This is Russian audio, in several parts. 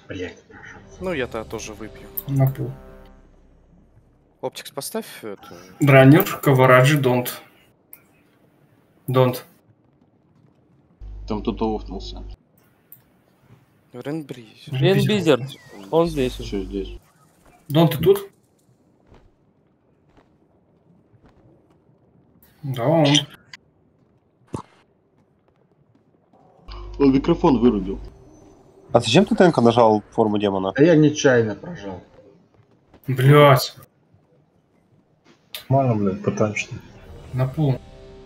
Блять. Ну, я-то тоже выпью. На пол. Оптикс, поставь эту. Раннер, Кавараджи, Донт. Донт. Там кто-то офнулся. Ренбриз. Ренбизер. Он здесь. Что здесь? Донт, ты тут? Да, он. Он микрофон вырубил. А зачем ты ТНК нажал форму демона? А я нечаянно прожал. Блять. Нормально, блядь, потанчно. На пол.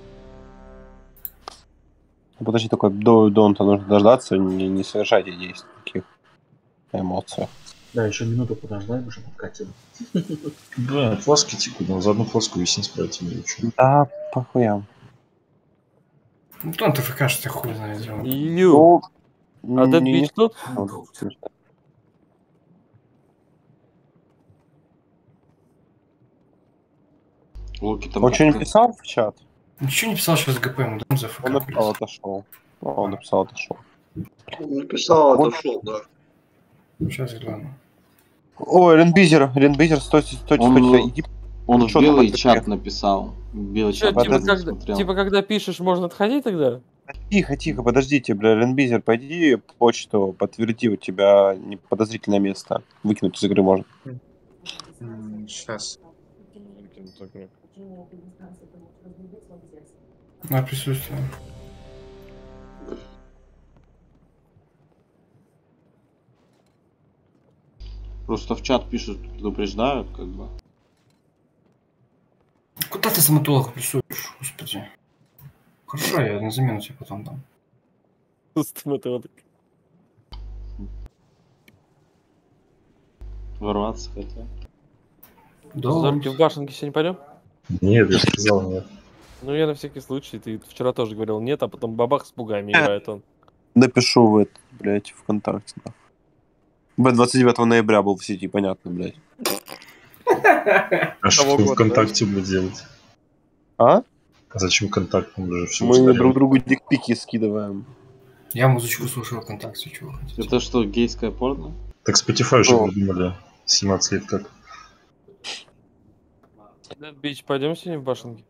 Подожди, такой до Донта нужно дождаться, не совершайте действий таких эмоций. Да, еще минуту подождать, уже подкатил. Бля, фласки текут, но за одну фласку весь не справится, не лучше. Да, похуям. Ну, Донт ФК, что ты хуй знает, сделал. Ю. А Dead не- Beach тут? Локи там. Он что-нибудь писал в чат? Ничего не писал сейчас ГП, ему дам за ФК. Он написал, отошел. Он написал, отошел. Написал, отошел, да. Сейчас гляну. Ой, Ренбизер, стойте, иди. Он в Чё там белый это чат такое? написал. Белый Чё, чат типа, не когда, смотрел. типа, когда пишешь, можно отходить тогда? Тихо, подождите, бля, Ренбизер, пойди почту, подтверди, у тебя подозрительное место. Выкинуть из игры можно. Сейчас. На присутствие. Просто в чат пишут, предупреждают, как бы. Куда ты стоматолога прессуешь, господи? Хорошо, я на замену тебе потом дам. Стоматолог. Ворваться хотят. Да. Зорки в башенке сегодня пойдем? Нет, я сказал нет. Ну, я на всякий случай. Ты вчера тоже говорил нет, а потом бабах с пугами играет он. Напишу в это, блядь, ВКонтакте. Б 29 ноября был в сети, понятно, блядь. А что года, ВКонтакте будет делать? А? А зачем контакт? Мы же все Мы друг другу дикпики скидываем. Я музычку слушаю ВКонтакте, чего вы хотите. Это что, гейское порно? Так Spotify же О. придумали. 17 лет как. Dead Beach, пойдем сегодня в башенке?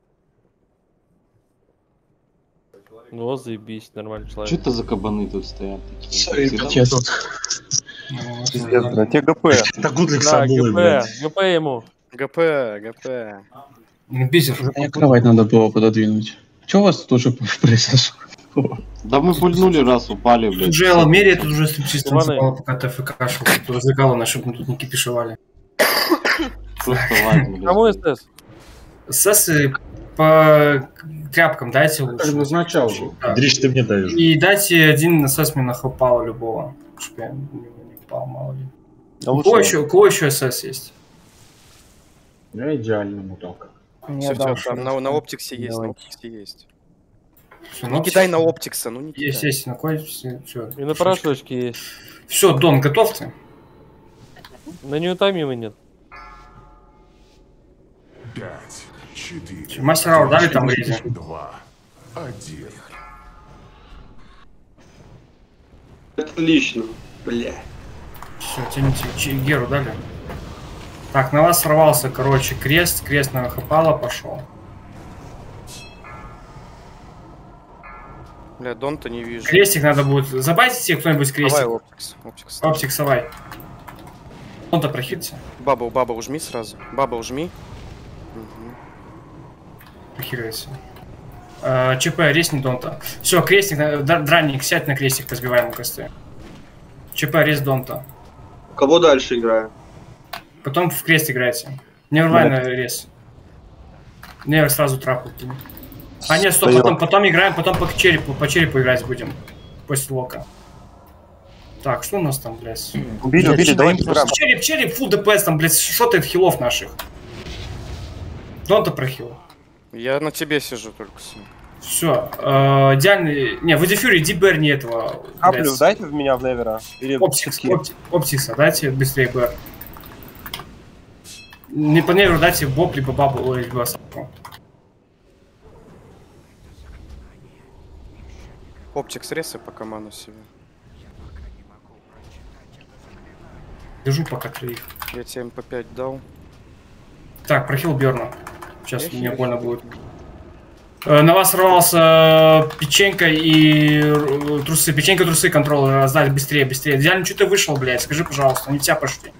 Ну, заебись, нормальный Что человек. это за кабаны тут стоят такие? Я тут. Пиздец, блядь, тебе ГП. Это Гудлик Да, Сабулы, блядь. ГП ему. ГП. Бизер. Мне кровать надо было пододвинуть. Че у вас тут уже произошло? Да мы пульнули раз, упали, блядь. Тут же Алмерия, тут уже чисто Иваны. называла, пока ТФК шел. Тут развлекала нас, чтобы мы тут не кипишевали. Просто ладно, блядь. Кому СС? СС по тряпкам дайте Как лучше. назначал же. Да. Дрищ, ты мне даешь. И дайте один СС мне нахлопало любого. Чтоб я не упал, мало ли. У кого еще СС есть? Я идеальный мудак. Все, там на оптиксе есть, на оптиксе есть. Всё, Не ну, кидай на оптикса, ну не Есть, кидай. есть, на кой, все. И на порошочке есть. Все, Дон, готов ты? На неутомимый нет. 5, 4, Мастер Аур дали там в рейде? 2, 1. Отлично. Бля. Все, тяните, Геру дали. Так, на вас сорвался, короче, крест на хапало пошел. Бля, Донта не вижу. Крестик надо будет. Забайтите кто-нибудь Давай крестик. оптикс. Оптик, совай. Он-то прохилится. Баба ужми сразу. Баба ужми. Мгм. Прохиливается. ЧП, резни Донта. Все, крестик, дранник, сядь на крестик, позбиваем ему косты. ЧП, рез Донта. Кого дальше играю? Потом в крест играйте. Невервайно рез. Невер сразу трапу. А нет, стоп, потом играем, потом по черепу играть будем. После лока. Так, что у нас там, блядь? Убили, давай играем. Череп, фул ДПС там, блядь, шотает хилов наших. Донта прохил. Я на тебе сижу только с ним. Все, идеальный... Не, в Эдифюре иди Берни этого. Каплю блядь. дайте в меня в Невера. Или Оптикса, дайте быстрее Бер. Не по Неверу дайте Боб, либо Бабу, либо Сапу. Оптикс ресы по команду себе. Держу пока троих. Я тебе МП5 дал. Так, прохил Бёрна. Сейчас Я мне хилю. больно будет. На вас рвался печенька и трусы. Печенька, трусы, контрол раздать быстрее, быстрее. Идеально, что ты вышел, блядь? Скажи, пожалуйста, они тебя пошли.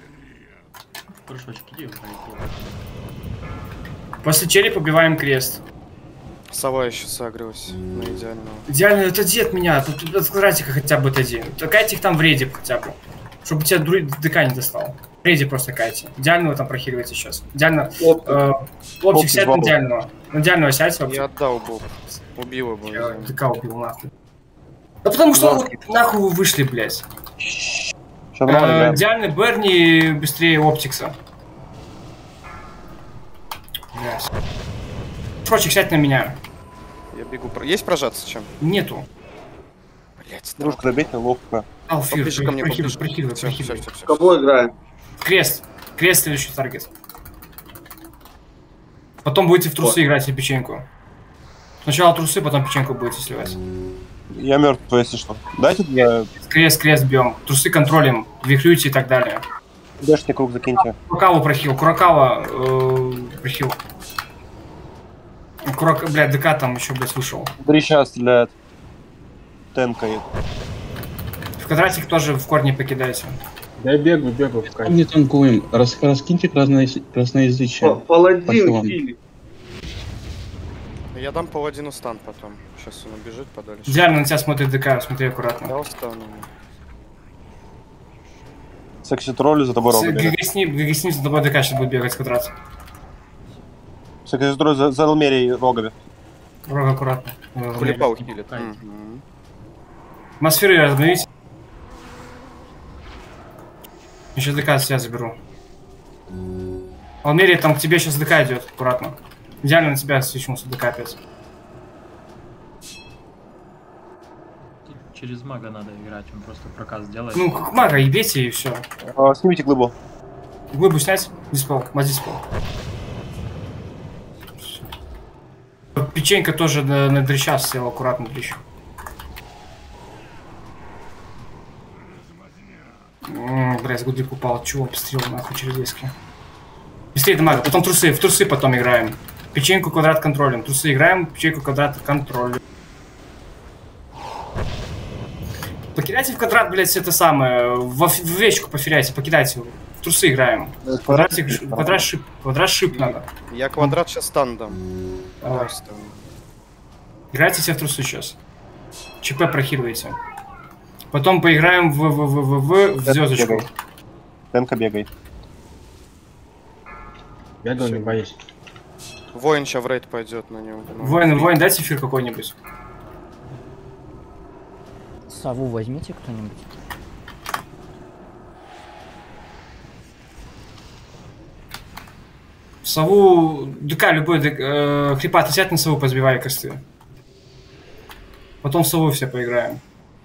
После черепа убиваем крест. Сова еще сагрилась на идеального. Идеально, это дед меня. Тут от квадратика хотя бы отойди. Кайте их там в рейде хотя бы. Чтобы тебя ДК не достал. В рейде просто кайте. Идеального там прохиливайте сейчас. Идеально. Оптик сядь на идеального. На идеального сядь. Я отдал Боб. Убил его. Я ДК убил нахуй. Да потому что нахуй вы вышли, блядь. Идеальный Берни быстрее Оптикса. Блядь. Шрочек, сядь на меня. Я бегу. Есть прожаться чем? Нету. Блять, Дружку добить ловко. Алфир, поближе ко мне, поближе. прохиливай. Все. Кого играем? Крест. Крест следующий таргет. Потом будете в трусы играть и печеньку. Сначала трусы, потом печеньку будете сливать. Я мертв, если что. Дайте я... Крест бьем. Трусы контролем, вихлюйте и так далее. Дашь круг закиньте. Куракаву прохил. Куракава прохил. Блядь, ДК там еще, блядь, вышел. 3 сейчас стреляет. Тенкает. В квадратик тоже в корне покидайте. Да я бегаю в кайф. Не танкуем. Раскиньте красноязычие. Паладин хили. Я дам паладину стан потом. Сейчас он убежит подальше. Идеально на тебя смотрит ДК, смотри аккуратно. Дал стан. Секси троллю за тобой рога бегает. ГГ за тобой ДК сейчас будет бегать в квадрат. Секси троллю за Элмерией рогами. Рога аккуратно. Кулипау хилит. Атмосферы разобновите. Я сейчас ДК от себя заберу. Алмерия, там к тебе сейчас ДК идет, аккуратно. Идеально на тебя свечнулся ДК опять. Через мага надо играть, он просто проказ делает. Ну, как мага, ебейте и все. Снимите глыбу. Глыбу снять, диспел, диспел. Печенька тоже на дрища села, аккуратно дрищ. Бля, с гудик упал. Чего пострелил нахуй через диски? Быстрее до мага, потом трусы, в трусы потом играем. Печеньку квадрат контролем. Трусы играем, печеньку квадрат контролем. Покидайте в квадрат, блять, это самое. В вечку поферяйте, покидайте его. В трусы играем. Квадрат шип надо. Я квадрат сейчас стан дам. Давай. Играйте все в трусы сейчас. ЧП прохиливайте. Потом поиграем в звездочку. Тенка бегай. Бегал, не боюсь. Воин сейчас в рейд пойдет на него. Воин, дайте эфир какой-нибудь. Сову возьмите кто-нибудь. Сову, ДК, любой хрипат, сядь на сову, позбивай косты. Потом в сову все поиграем.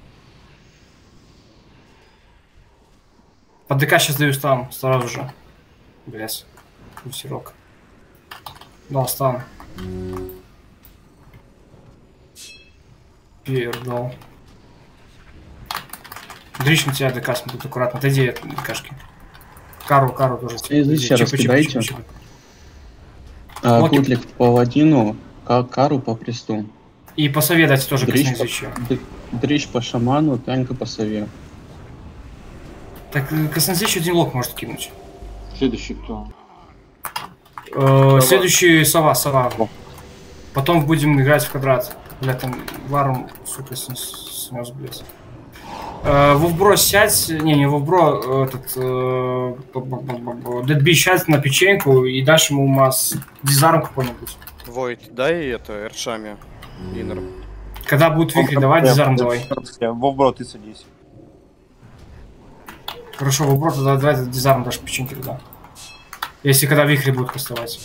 Под ДК сейчас даю стан, сразу же. Блять, усерок. Дал стан. Пьер дал. Дрищ на тебя ДК смотрит аккуратно, отойди от ДКшки. Кару тоже. Язычье раскидайте. Кутлик по паладину, Кару по кресту. И по сове дайте тоже косноязычие. Дрищ по шаману, Танька по сове. Так, косноязычие один лок может кинуть. Следующий кто? Следующий сова. Потом будем играть в квадрат. Бля, там варум, сука, снес, блядь. Вовбро сядь, не Вовбро, Дедби сядь на печеньку и дашь ему масс дизарм какой-нибудь. Войд, дай это, Эршами. Инер. Когда будет вихрь, давай дизарм давай. Вовбро, ты садись. Хорошо, Вовбро, тогда давай дизарм дашь печеньки туда. Если когда вихри будут кастовать.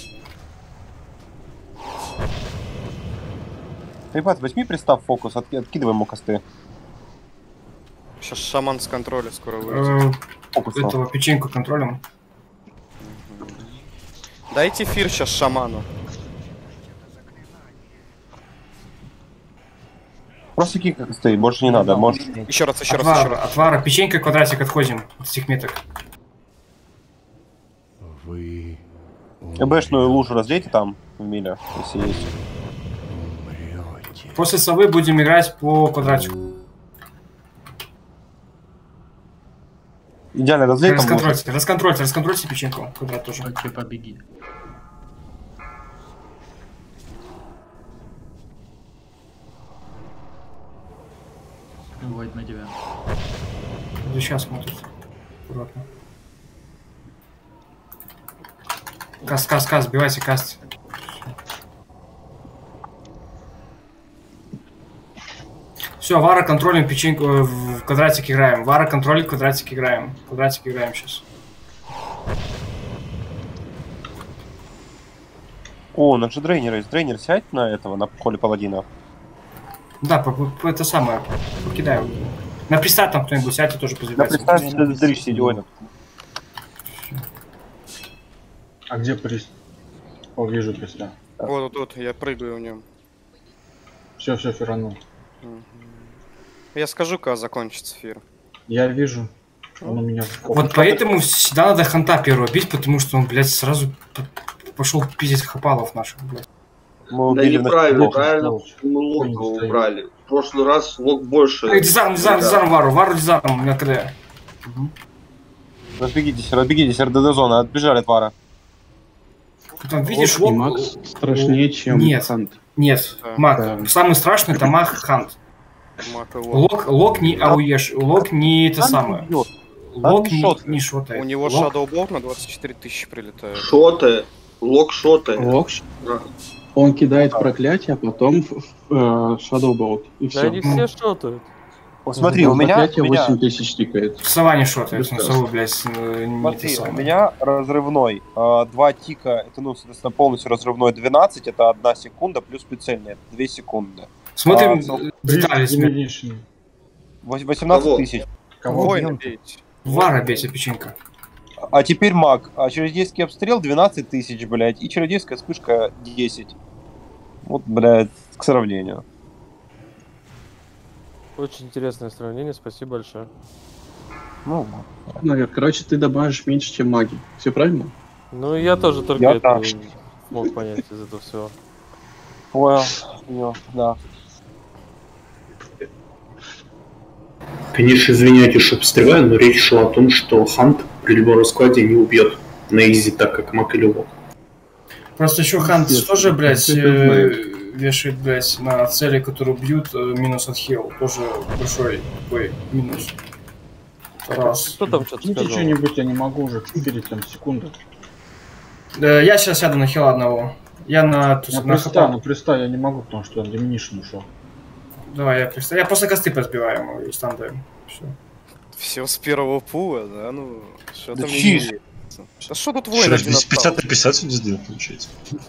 Ребят, возьми пристав фокус, откидывай ему косты. Сейчас шаман с контроля скоро выйдет. Этого печеньку контролем. Дайте эфир сейчас шаману. Просто кик стоит, больше не надо. Можешь... Еще раз. Отвара, печенька, квадратик, отходим от этих меток. ЭБшную лужу разлейте там, в миле, если есть. После совы будем играть по квадратику. Идеально разлей там лужу. Расконтрольте печеньку. Квадрат тоже. Окей, побеги. Войд на тебя. Сейчас смотрит. Аккуратно. Каст, сбивайся, каст. Все, Вара контролим печеньку, в квадратик играем. Вара контролит, квадратик играем. Квадратик играем сейчас. О, на G-дрейнера есть. Дрейнер сядь на этого, на холе паладина. Да, это самое. Покидаем. На пристат там кто-нибудь сядьте, тоже На позывается. представь, дрищ идиотов. А где прист? О, вижу приста. Вот тут, я прыгаю в нем. Все, феранул. Я скажу, когда закончится эфир. Я вижу. Он у меня... Вот поэтому всегда надо ханта первого бить, потому что он, блядь, сразу пошел пиздить хапалов наших, блядь. Да неправильно, правильно мы лока убрали. В прошлый раз лок больше. Дизарм Вару дизарм, у меня КД. Разбегитесь, РДД зона, отбежали от Вара. Там видишь, Лок и Макс страшнее, чем Хант. Нет, Мак. Самый страшный это Мак Хант. Лок не ауеш, лок не это самое. Лок не шотает. У него Shadow Ball на 24 тысячи прилетает. Шотает. Лок шотает. Лок? Он кидает проклятие, а потом Shadow Bolt. И все. Да они все шотают. Смотри, у меня... 8000 тикает. Сова не шотает, на сову, блядь, Смотри, у меня разрывной 2 тика, это, ну, соответственно, полностью разрывной 12, это 1 секунда, плюс прицельный, это 2 секунды. Смотрим детали. 18 тысяч. Кого? Вара бейся, печенька. А теперь маг. А чародейский обстрел 12 тысяч, блядь, и чародейская вспышка 10. Вот, блядь, к сравнению. Очень интересное сравнение, спасибо большое. Ну, короче, ты добавишь меньше, чем маги. Все правильно? Ну, я тоже только это смог понять из этого всего. Понял, да. Конечно, извиняйтесь, что обстреваю, но речь шла о том, что Хант при любом раскладе не убьет на изи, так как маг или лок. Просто еще Хант тоже, блядь, вешает, блядь, на цели, которые бьют, минус от хил. Тоже большой такой минус. Раз. Кто там что-то сказал? Что-нибудь я не могу уже, 4 там секунды. Я сейчас сяду на хила одного. Я на приста я не могу, потому что он деминишн ушел. Давай, я просто косты подбиваю ему и стан даем. Все с первого пула, да? Ну, что да там не а что тут воин один 50 на 50 сегодня сделал, получается.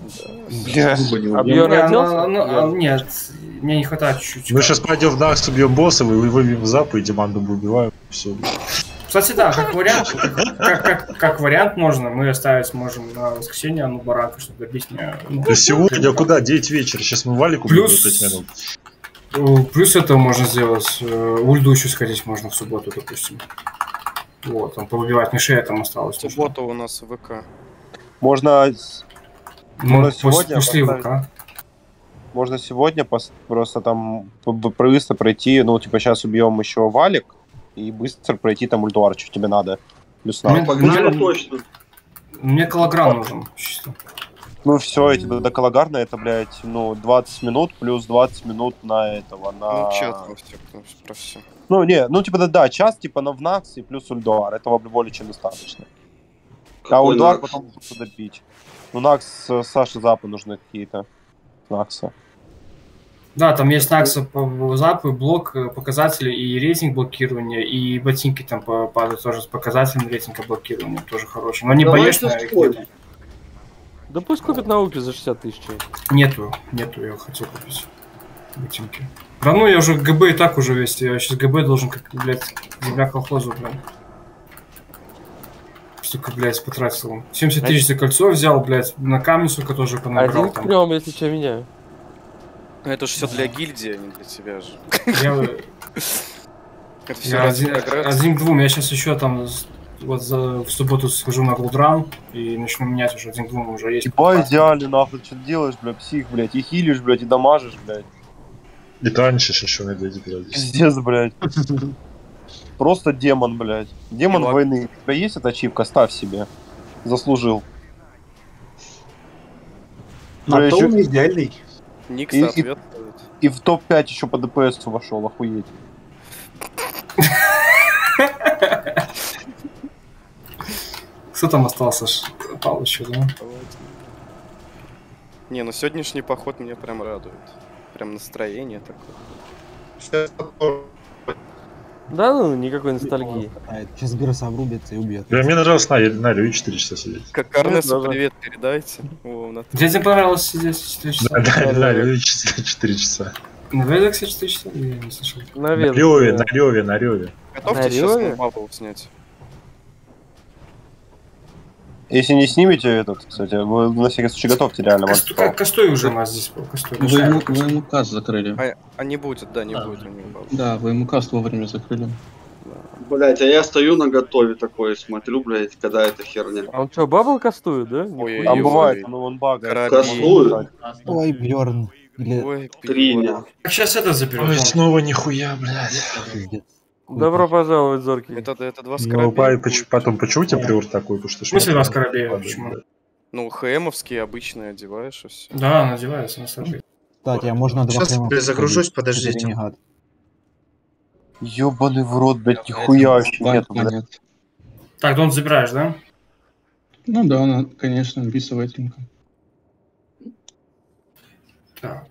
Нет, мне не хватает чуть-чуть. Мы сейчас пойдем в Накс, убьем босса, выведем в зап и Диманду убиваем. Все. Кстати, да, как вариант можно, мы оставить можем на воскресенье, ну, барака, чтобы добить меня. Да сегодня куда? 9 вечера, сейчас мы валик убьем за 5 минут. Плюс это можно сделать, ульду еще сходить можно в субботу, допустим. Вот, там повыбивать мишей там осталось. Суббота у нас ВК. Можно сегодня после ВК. Можно сегодня просто там быстро пройти, ну, типа, сейчас убьем еще валик, и быстро пройти там ультуар, что тебе надо. Плюс погнали точно. Мне колограмм нужен, чисто. Ну все, эти до калагарна это, блядь, ну, 20 минут плюс 20 минут на этого, на... Ну, чат про все. Ну, не, ну, типа, да, час, типа, на Внакс и плюс ульдуар. Этого более чем достаточно. А ульдуар потом лучше добить. Ну, Накс, Саше запы нужны какие-то. Накса. Да, там есть Накса по запу, блок показателей и рейтинг блокирования, и ботинки там падают тоже с показателем рейтинга блокирования, тоже хороший. Но не боешься. Да пусть купит науки за 60 тысяч. Нету, я хотел купить ботинки. Да ну, я уже ГБ и так уже весь, я сейчас ГБ должен, как, блядь, земля колхозу, блядь. Столько, блядь, потратил. 70 тысяч за кольцо взял, блядь, на камень, сука, тоже понабрал. Один прям, если что, меняю. Это же все для гильдии, а не для тебя же. Я один к двум, я сейчас еще там вот в субботу схожу на Голдран и начну менять уже 1-2 уже есть. Типа идеально, нахуй, что ты делаешь, бля, псих, блядь, и хилишь, блядь, и дамажишь, блядь. И танчишь еще на дяде, блядь. Пиздец, блядь. Просто демон, блядь. Демон войны. У тебя есть эта ачивка? Ставь себе. Заслужил. А то он идеальный. Ник соответствует. И в топ-5 еще по ДПС вошел, охуеть. Кто там остался? Пал еще, да? Не, ну сегодняшний поход меня прям радует. Прям настроение такое. Да ну, никакой ностальгии. Сейчас Гросс обрубится и убьет. Бля, мне нравилось на Рю 4 часа сидеть. Как Карнесу привет передайте. Где тебе понравилось сидеть 4 часа? На Рю 4 часа. На Ведексе 4 часа? Я не слышал. На Рёве. Готовьте сейчас бабл снять. Если не снимете этот, кстати, вы на всякий случай готовьте реально. Костой уже у нас здесь был. Вы ему каст закрыли. А не будет, да, не будет у него бабл. Да, вы ему каст вовремя закрыли. Блять, а я стою на готове такой, смотрю, блять, когда эта херня. А он что, бабл кастует, да? Там бывает, но он багает. Кастует. Ой, Бьорн. Триня. Сейчас это заберем. Ой, снова нихуя, блядь. Добро пожаловать, Зоркий. Это 2 Ну, скоробея. потом, почему у тебя приор такой? Потому что В смысле 2 скоробея? Почему? Ну, ХМовские обычные одеваешь и все. Да, надевается на самом деле. Кстати, а можно 2 Сейчас перезагружусь, подождите. Ёбаный в рот, блядь, нихуя вообще нет, блядь. Так, Дон забираешь, да? Ну да, конечно, бисовая-тинка. Так.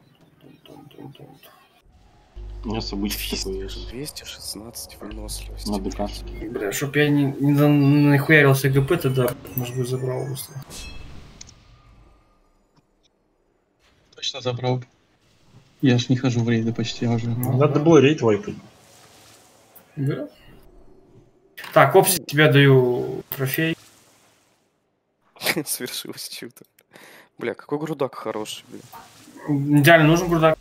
У меня с обычки такой есть. 216 выносливости. На ДК. Бля, чтоб я не нахуярился ГП, тогда, может быть, забрал быстро. Точно забрал. Я ж не хожу в рейды почти уже. Надо было рейд вайпать. Да. Так, Опси, тебе даю трофей. Свершилось чудо. Бля, какой грудак хороший, бля. Идеально нужен грудак.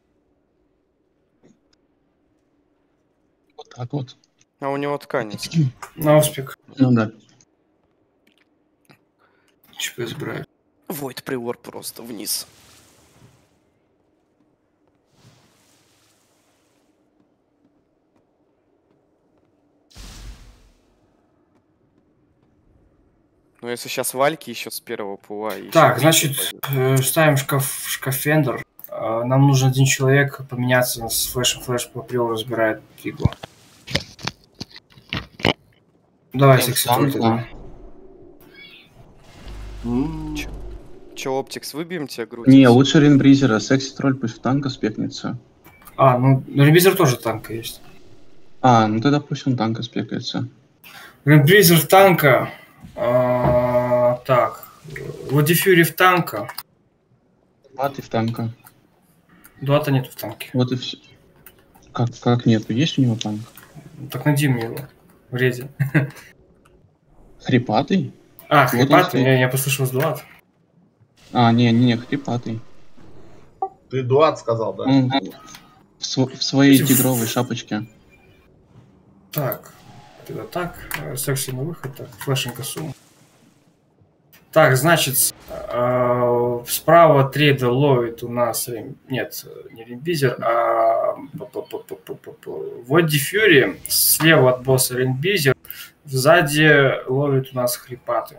Вот так вот. А у него ткань. На успех. Ну да. ЧП забираю. Войд приор просто вниз. Ну, если сейчас вальки еще с первого пула. Так, значит, ставим шкафендер. Нам нужен 1 человек поменяться с флешем. Флеш по приору разбирает фигу. Давай, секси-троль тогда. Че, Оптикс, выбьем тебе грудь? Не, лучше Ринбризера. Секси-тролль пусть в танка спекнется. А, ну, Ринбризер тоже танка есть. А, ну тогда пусть он танка спекается. Ринбризер в танка. Так. Води Фьюри в танка. Дуаты в танка. Дуата нету в танке. Вот и все. Как нету? Есть у него танк? Так найди мне его. В рейде. Хрипатый? А, хрипатый? Я послышал с Дуат. А, не, хрипатый. Ты Дуат сказал, да? В своей тигровой шапочке. Так. Тогда так. Секси на выход. Так, флешинг сумму. Так, значит, справа трейда ловит у нас... Нет, не Ринбизер, а... Води Фьюри. Слева от босса Ринбизер. Сзади ловит у нас хрипаты.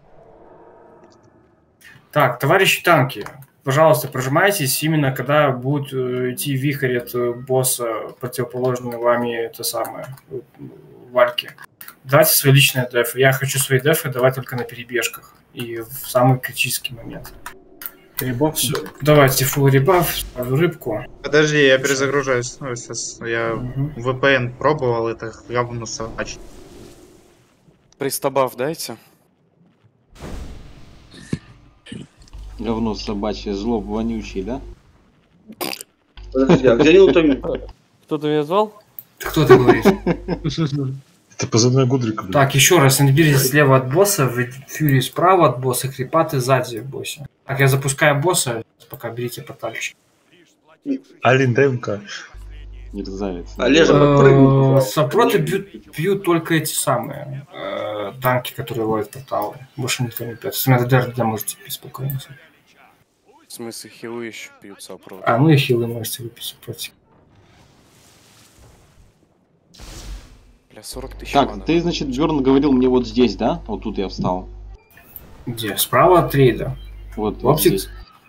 Так, товарищи танки, пожалуйста, прожимайтесь именно когда будет идти вихрь от босса, противоположной вами это самое, вальки. Давайте свои личные дефы. Я хочу свои дефы давать только на перебежках и в самый критический момент. Ребаф? Давайте фулл ребаф, рыбку. Подожди, я перезагружаюсь. Ну, сейчас я VPN пробовал, это говно собачье. Пристабаф дайте. Говно собачье, злоб вонючий, да? Подожди, а где Нилтон? Кто-то меня звал? Кто ты говоришь? Это позывной Гудрика, блин. Так, еще раз, Энбири слева от босса, Фьюри справа от босса, хрипаты сзади босса. Так, я запускаю босса, пока берите портальчик. Алин ДМК. Мерзавец. Олежа, подпрыгнул. Сопроты бьют только эти самые. танки, которые ловят порталы. Больше никто не пьет. Если надо ДРД, можете пить спокойно. В смысле, хилы еще пьются, правда. А, ну и хилы можете выпить против. Бля, 40 тысяч Так, мана. ты, значит, Бёрн говорил мне вот здесь, да? Вот тут я встал. Где? Справа от трейда. Вот Оптикс. здесь.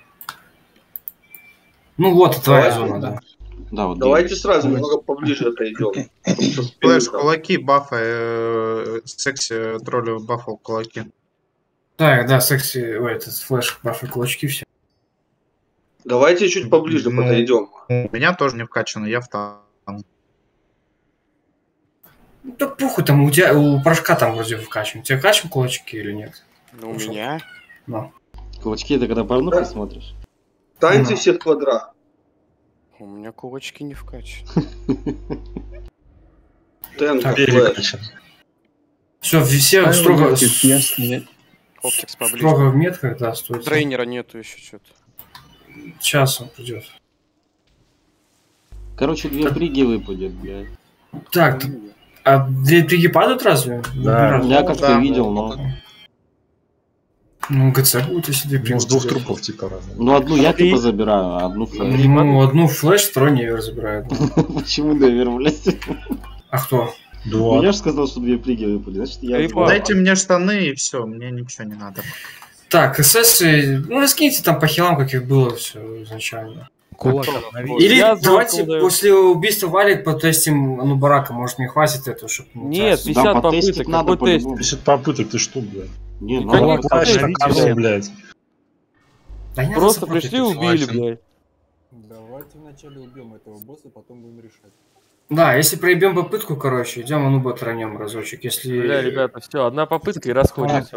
Ну вот, твоя зона, да. Да, вот Давайте сразу немного поближе отойдем. Флэш, кулаки, бафы, секси, троллю, бафал кулаки. Так, да, секси, ой, этот флеш, бафы, кулачки, все. Давайте чуть поближе подойдем. У меня тоже не вкачано, я в танк. Ну да похуй, там у тебя, у порошка там вроде вкачан. У тебя качан кулачки или нет? Ну, у меня? Ну. Кулачки это когда порно посмотришь? Танцы все в квадрат. У меня кулачки не вкачаны. Все, все строго... Оптикс поближе. Строго в метках, да, стоит. Трейнера нету еще что-то. Сейчас он придет. Короче, 2 приги выпадет, блядь. Так, а 2 приги падают разве? Да, я как-то видел, но... Ну, ГЦ будет, если 2 приги. Ну, с 2 трупов, типа, разные. Ну, одну я типа забираю, а одну флеш. Ну, одну флеш, второй невер забирает. Почему невер, блядь? А кто? Ну, я же сказал, что 2 приги выпали, значит я... Дайте мне штаны и все, мне ничего не надо. Так, СС, ну раскиньте там по хилам, как их было все изначально. Кулак. Или давайте после убийства Валик потестим, ну, барака, может не хватит этого, чтобы... Нет, 50 попыток, надо какой тест? 50 попыток, ты что, блядь? Не, ну, блядь. Просто пришли и убили, блядь. Давайте вначале убьем этого босса, потом будем решать. Да, если проебем попытку, короче, идем ануба тронем разочек, если... Бля, ребята, все, одна попытка и расходимся.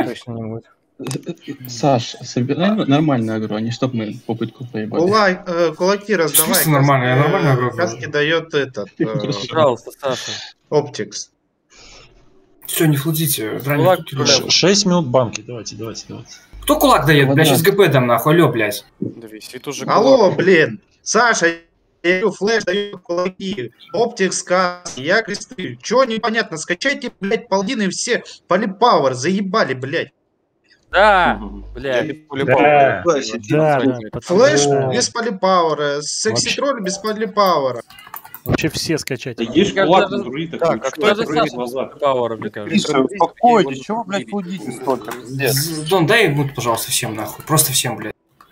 Саш, собирай нормальную агро, а не чтоб мы попытку поебали. Кулаки раздавай. Нормально, я нормально агро. Каски дает этот... Пожалуйста, Саша. Оптикс. Все, не флудите. 6 минут банки, давайте. Кто кулак дает? Бля, сейчас ГП дам нахуй, алё, блядь. Да висит уже Алло, кулак. блин. Саша, я говорю, флеш дает кулаки. Оптикс, каски, я кресты. Чё непонятно? Скачайте, блядь, полдины все. Полипауэр, заебали, блядь. Да, блядь. Да. Флэш без полипауэра, секси-тролль без полипауэра. Вообще все скачать. Есть кулак на друид, так как даже Саша пауэра, мне кажется. Успокойтесь, чего, блядь, флудите столько? Дон, дай мут, пожалуйста, всем нахуй. Просто всем, блядь.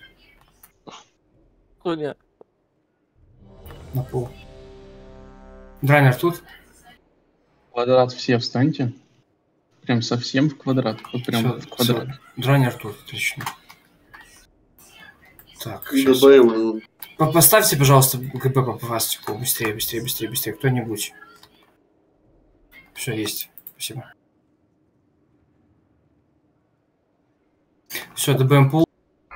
Хуйня. На пол. Драйнер тут? Квадрат все встаньте. Прям совсем в квадрат. Вот прям Всё, в квадрат. всё. Драйнер тут, отлично. Так, поставьте, пожалуйста, ГП по фастику. Быстрее. Кто-нибудь. Все есть. Спасибо. Все, ДБМ пол.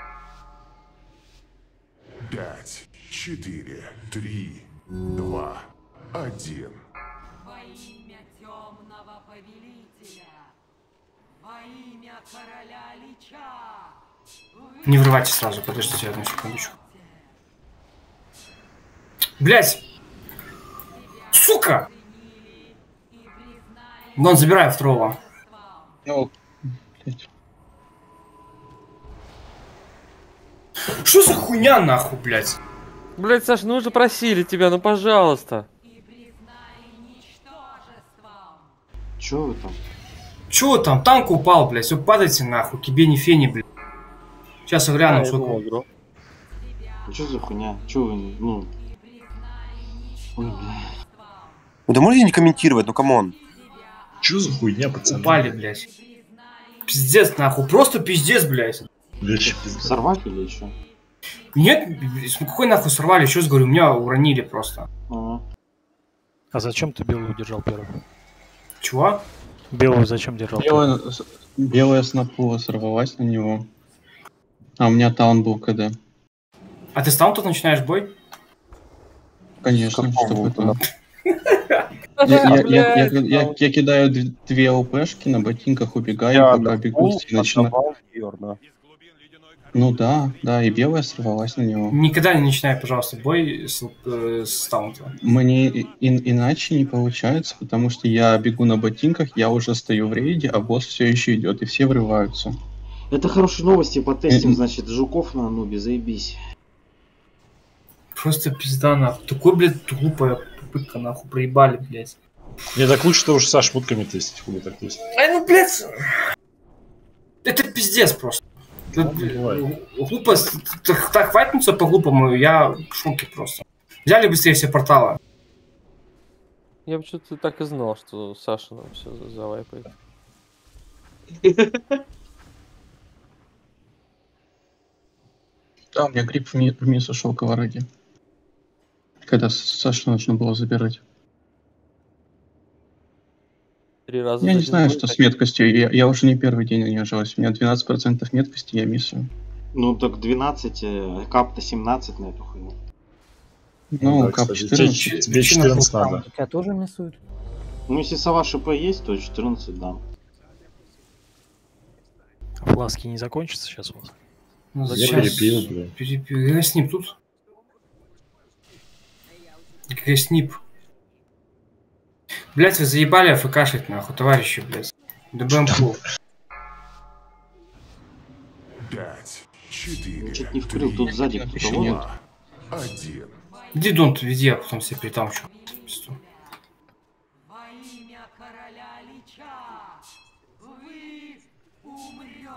5, 4, 3, 2, 1. Во имя темного повелителя, во имя короля Лича. Не врывайте сразу, подождите одну секундочку. Блять! Сука! Дон, забирай второго. Что за хуйня нахуй, блять? Блять, Саш, ну уже просили тебя, ну пожалуйста. Чё вы там? Чё там? Танк упал, блять. Все, падайте нахуй, кибени фени, блять. Сейчас я гляну, что... Чё за хуйня? Чё вы, ну... Ой, бля. Ну да можете не комментировать, ну камон. Чё за хуйня, пацаны? Упали, блять. Пиздец, нахуй. Просто пиздец, блять. Сорвать или что? Нет, какой нахуй сорвали? Что говорю, меня уронили просто. А зачем ты белую держал первым? Чего? Белую зачем держал? Белая снопула сорвалась на него. А у меня таун был КД. А ты сам тут начинаешь бой? Конечно, чтобы это... Я кидаю 2 ЛПшки, на ботинках убегаю, пока бегу и начинаю... Ну да, да, и белая сорвалась на него. Никогда не начинай, пожалуйста, бой с таунта. Мне иначе не получается, потому что я бегу на ботинках, я уже стою в рейде, а босс все еще идет, и все врываются. Это хорошие новости, потестим, значит, жуков на нубе, заебись. Просто пизда, нахуй. Такой, блядь, глупая попытка, нахуй, проебали, блядь. Не, так лучше того же со шмотками тестить, хули так тестить. Ай, ну, блядь, это пиздец просто. Глупо, так вайпнуться по-глупому, я в шоке просто. Взяли быстрее все порталы. Я почему-то так и знал, что Саша нам все завайпает. Да, у меня грипп вниз ушел к вороге. Когда Сашу нужно было забирать. 3 раза Я не знаю, что с меткостью. Я уже не первый день на нее жалуюсь. У меня 12% меткости, я миссую. Ну так 12, кап-то 17 на эту хуйню. Ну, да, кап кстати, 14. тебе 14 надо. Тебя тоже миссуют? Ну если сова ШП есть, то 14 дам. Фласки не закончатся сейчас у вас? Ну, Я перепил, блин. Перепил. Снип тут? Какая снип? Блять, вы заебали АФКшить, нахуй, товарищи, блять. ДБМ фул. 5, 4, Чуть не вкрыл, тут сзади кто-то ловит. 1. Иди донт, веди, я потом себе притамчу. Во имя короля Лича вы умрете.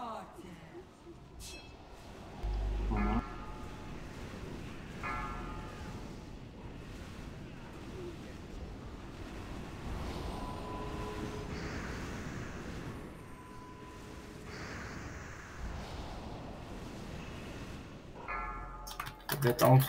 Где таунт?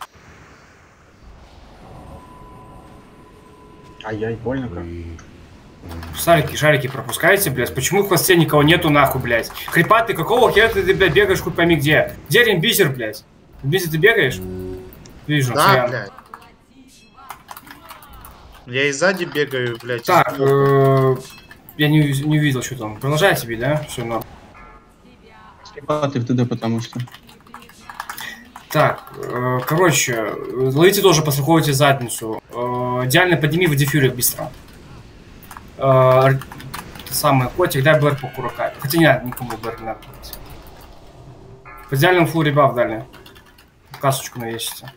Ай-яй, больно как. Шарики пропускаете, блядь? Почему в хвосте никого нету, нахуй, блядь? Хрипатый, какого хера ты, блядь, бегаешь, хоть пойми где? Где рембизер, блядь? Рембизер ты бегаешь? Вижу, Да, сорян. блядь. Я и сзади бегаю, блядь. Так, я не увидел, что там. Продолжай тебе, да? Все, но. Хрипатый в ДД, потому что. Так, короче, ловите тоже, подстраховывайте задницу. Идеально подними в дефюрик быстро. Самый котик, дай Блэр по курака. Хотя не надо, никому Блэр не надо. По идеальному флу ребаф дали. Касочку навесите.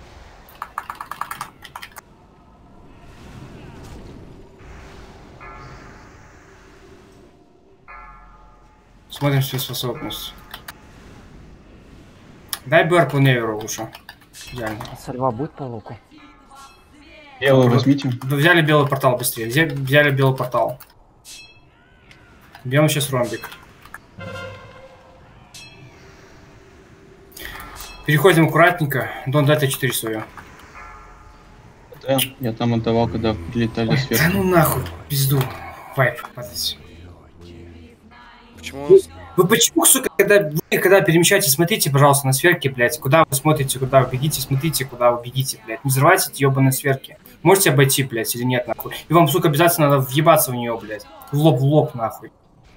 Смотрим спецспособность. Дай Блэр по неверу лучше. Идеально. Сальва будет по луку? Белый возьмите. Вы взяли белый портал быстрее. Взяли белый портал. Бьем сейчас ромбик. Переходим аккуратненько. Дон, дай Т4 свою. Да, я там отдавал, когда прилетали сверху. Да ну нахуй, пизду. Вайп, падайте. Почему? Вы почему, сука, когда перемещаетесь, смотрите, пожалуйста, на сверки, блядь. Куда вы смотрите, куда вы бегите, смотрите, куда вы бегите, блядь. Не взрывайте эти ебаные сверки. Можете обойти, блядь, или нет, нахуй. И вам, сука, обязательно надо въебаться в нее, блядь. В лоб, нахуй.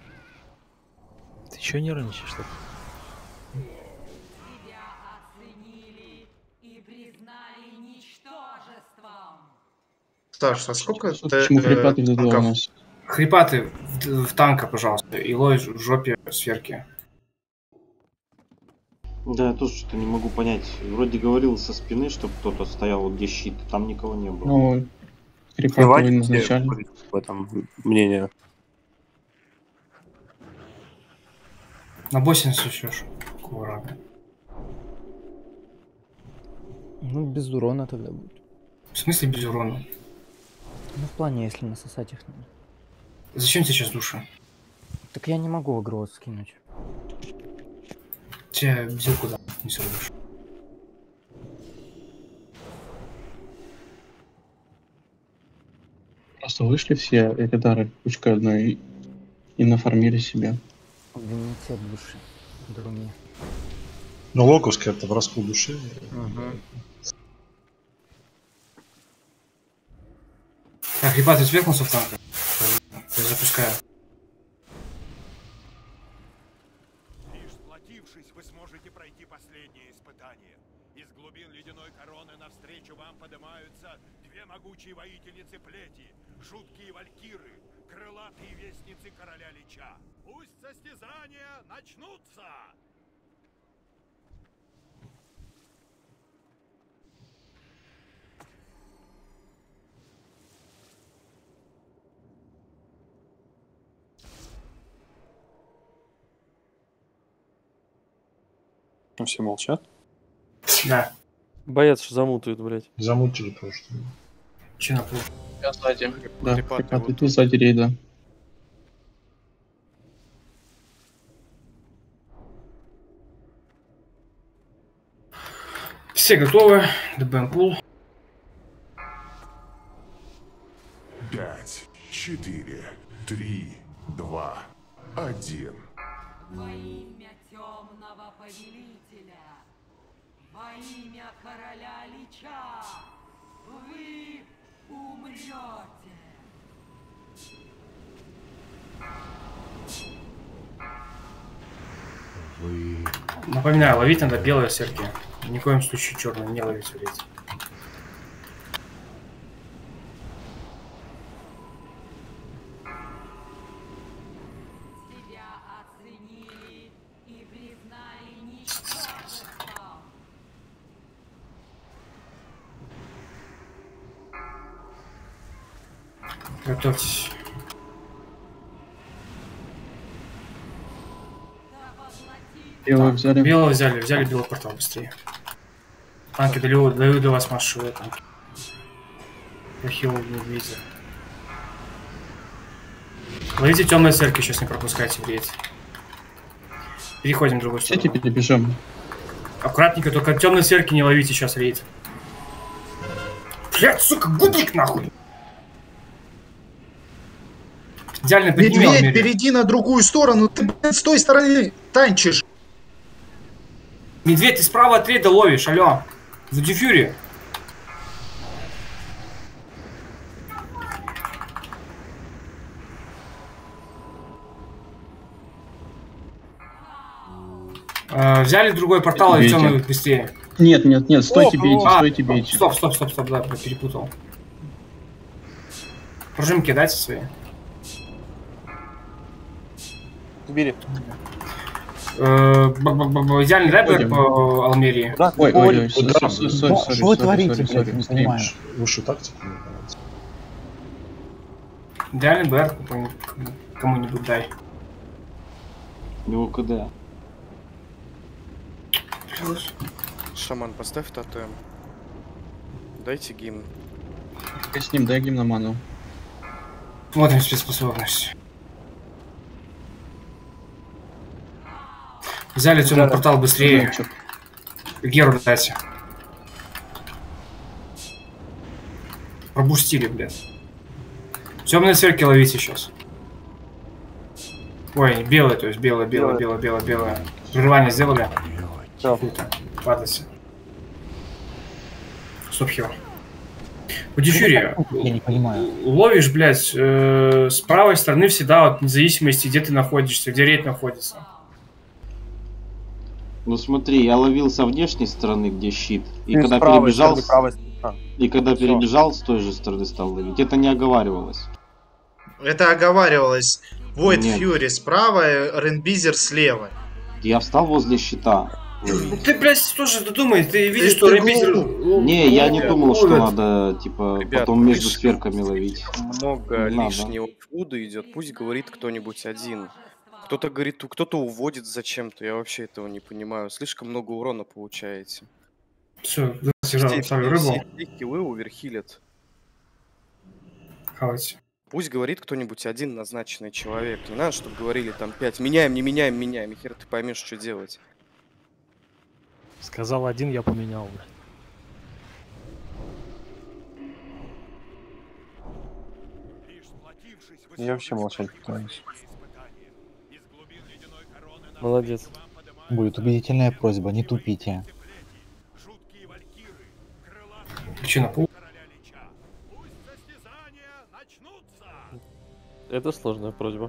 Ты чё нервничаешь, что ли? Тебя оценили и признали ничтожеством. Саш, а сколько Почему хрипатый в ДД у нас? Хрипаты в танка, пожалуйста. И лой в жопе сверки. Да, я тоже что-то не могу понять. Вроде говорил со спины, чтобы кто-то стоял вот где щит, там никого не было. Ну, хрипатый назначали. В этом мнение. На боссе насущешь. Какого рага? Ну, без урона тогда будет. В смысле без урона? Ну, в плане, если насосать их надо. Зачем тебе сейчас души? Так я не могу в игру скинуть. Тебя взял куда? Не срубишь. Просто вышли все элитары кучкой одной и нафармили себе. Обвините от души. Други. Ну, локовский это в раскол души. Так, ребята, ты сверхнулся в танка? Я запускаю. Лишь сплотившись, вы сможете ледяной короны навстречу вам поднимаются две могучие воительницы плети, жуткие валькиры, крылатые вестницы короля Лича. Пусть состязания начнутся! Ну, все молчат. Да. Боец замутают, блядь. Замутили просто. Че на пол? Я сзади. Да, Припаты припаты, ты сзади рейда. Все готовы. ДБМ пул. 5, 4, 3, 2, 1. Во имя темного повелителя, во имя короля Лича, вы умрете. Напоминаю, ловить надо белые серки. Ни в коем случае черные не ловить, блядь. Тебя оценили и признали ничтожеством. Готовьтесь. Белого взяли. Белого взяли, взяли белый портал быстрее. Танки даю до вас маршрут. Прохил не видел. Ловите темные церкви, сейчас не пропускайте вредь. Переходим в другую сторону. Все теперь бежим. Аккуратненько, только темные церкви не ловите сейчас рейд. Блядь, сука, гудник нахуй! Идеально поднимем. Медведь, перейди на другую сторону, ты, блядь, с той стороны танчишь. Медведь, ты справа от рейда ловишь, алло. В дефюре. Взяли другой портал и темный быстрее. Нет, нет, нет, стойте, бейте, стойте, бейте. Стоп, да, перепутал. Пружимки дайте свои. Сбили. Идеальный рэпер по Алмерии. Ой, что вы творите, блядь, не понимаю. Лучше тактику не нравится. Идеальный БР кому-нибудь дай. Ну куда? Шаман, поставь тотем. Дайте гимн. Я с ним, дай гимн на ману. Смотрим спецспособность. Взяли темный портал быстрее. Геру дайте. Пробустили, блядь. Темные церкви ловите сейчас. Ой, белые, то есть белое. Прерывание сделали. Круто. Падайте. Стоп, хер. По дефюре. Я не понимаю. Ловишь, блядь, с правой стороны всегда, вот, вне зависимости, где ты находишься, где рейд находится. Ну смотри, я ловил со внешней стороны, где щит, и когда правой перебежал, стороны, и когда перебежал, с той же стороны стал ловить. Это не оговаривалось. Это оговаривалось. Void Нет. Fury справа, Ренбизер слева. Я встал возле щита. Ты, блядь, тоже думай, ты видишь, Ты что что, Ренбизер... Не, я не думал, что надо, типа, Ребят, потом между слышь, сферками ловить. Много Не надо. лишнего фуда идет, пусть говорит кто-нибудь один. Кто-то говорит, кто-то уводит зачем-то, я вообще этого не понимаю. Слишком много урона получаете. Все, ставлю рыбу. Все киллы оверхилят. Хавайте. Пусть говорит кто-нибудь один назначенный человек. Не надо, чтобы говорили там 5. Меняем, не меняем, меняем. И хер ты поймешь, что делать. Сказал один, я поменял. Я вообще молчать пытаюсь. Молодец. Будет убедительная просьба, не тупите. Че на пол? Это сложная просьба.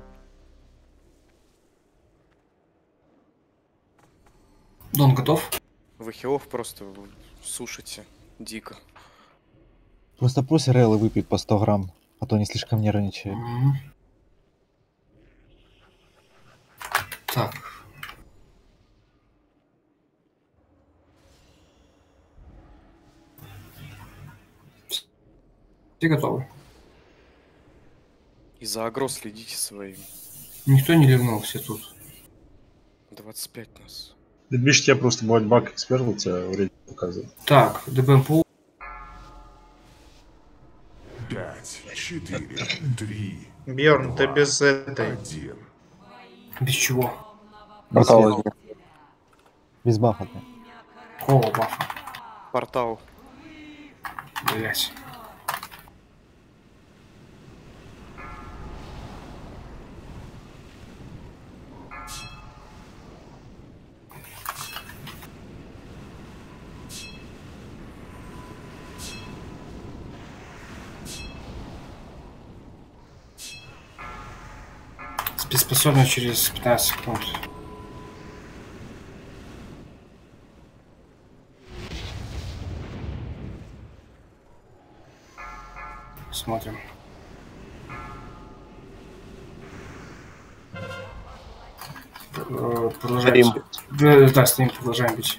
Дон готов? Вахилов просто сушите дико. Просто пусть релы выпьют по 100 грамм, а то они слишком нервничают. Так. Все готовы? И за агро следите своим. Никто не ливнул, все тут. 25 нас. Да, Миш, тебя просто бывает баг эксперт, у тебя время показывает. Так, ДБМПУ. 5, 4, 3, Бьерн, ты без этой. 1. Без чего? Портал. Без бафа. Какого бафа? Портал. Блять. Способность через 15 секунд. Смотрим. Продолжаем. Да, с ним продолжаем быть.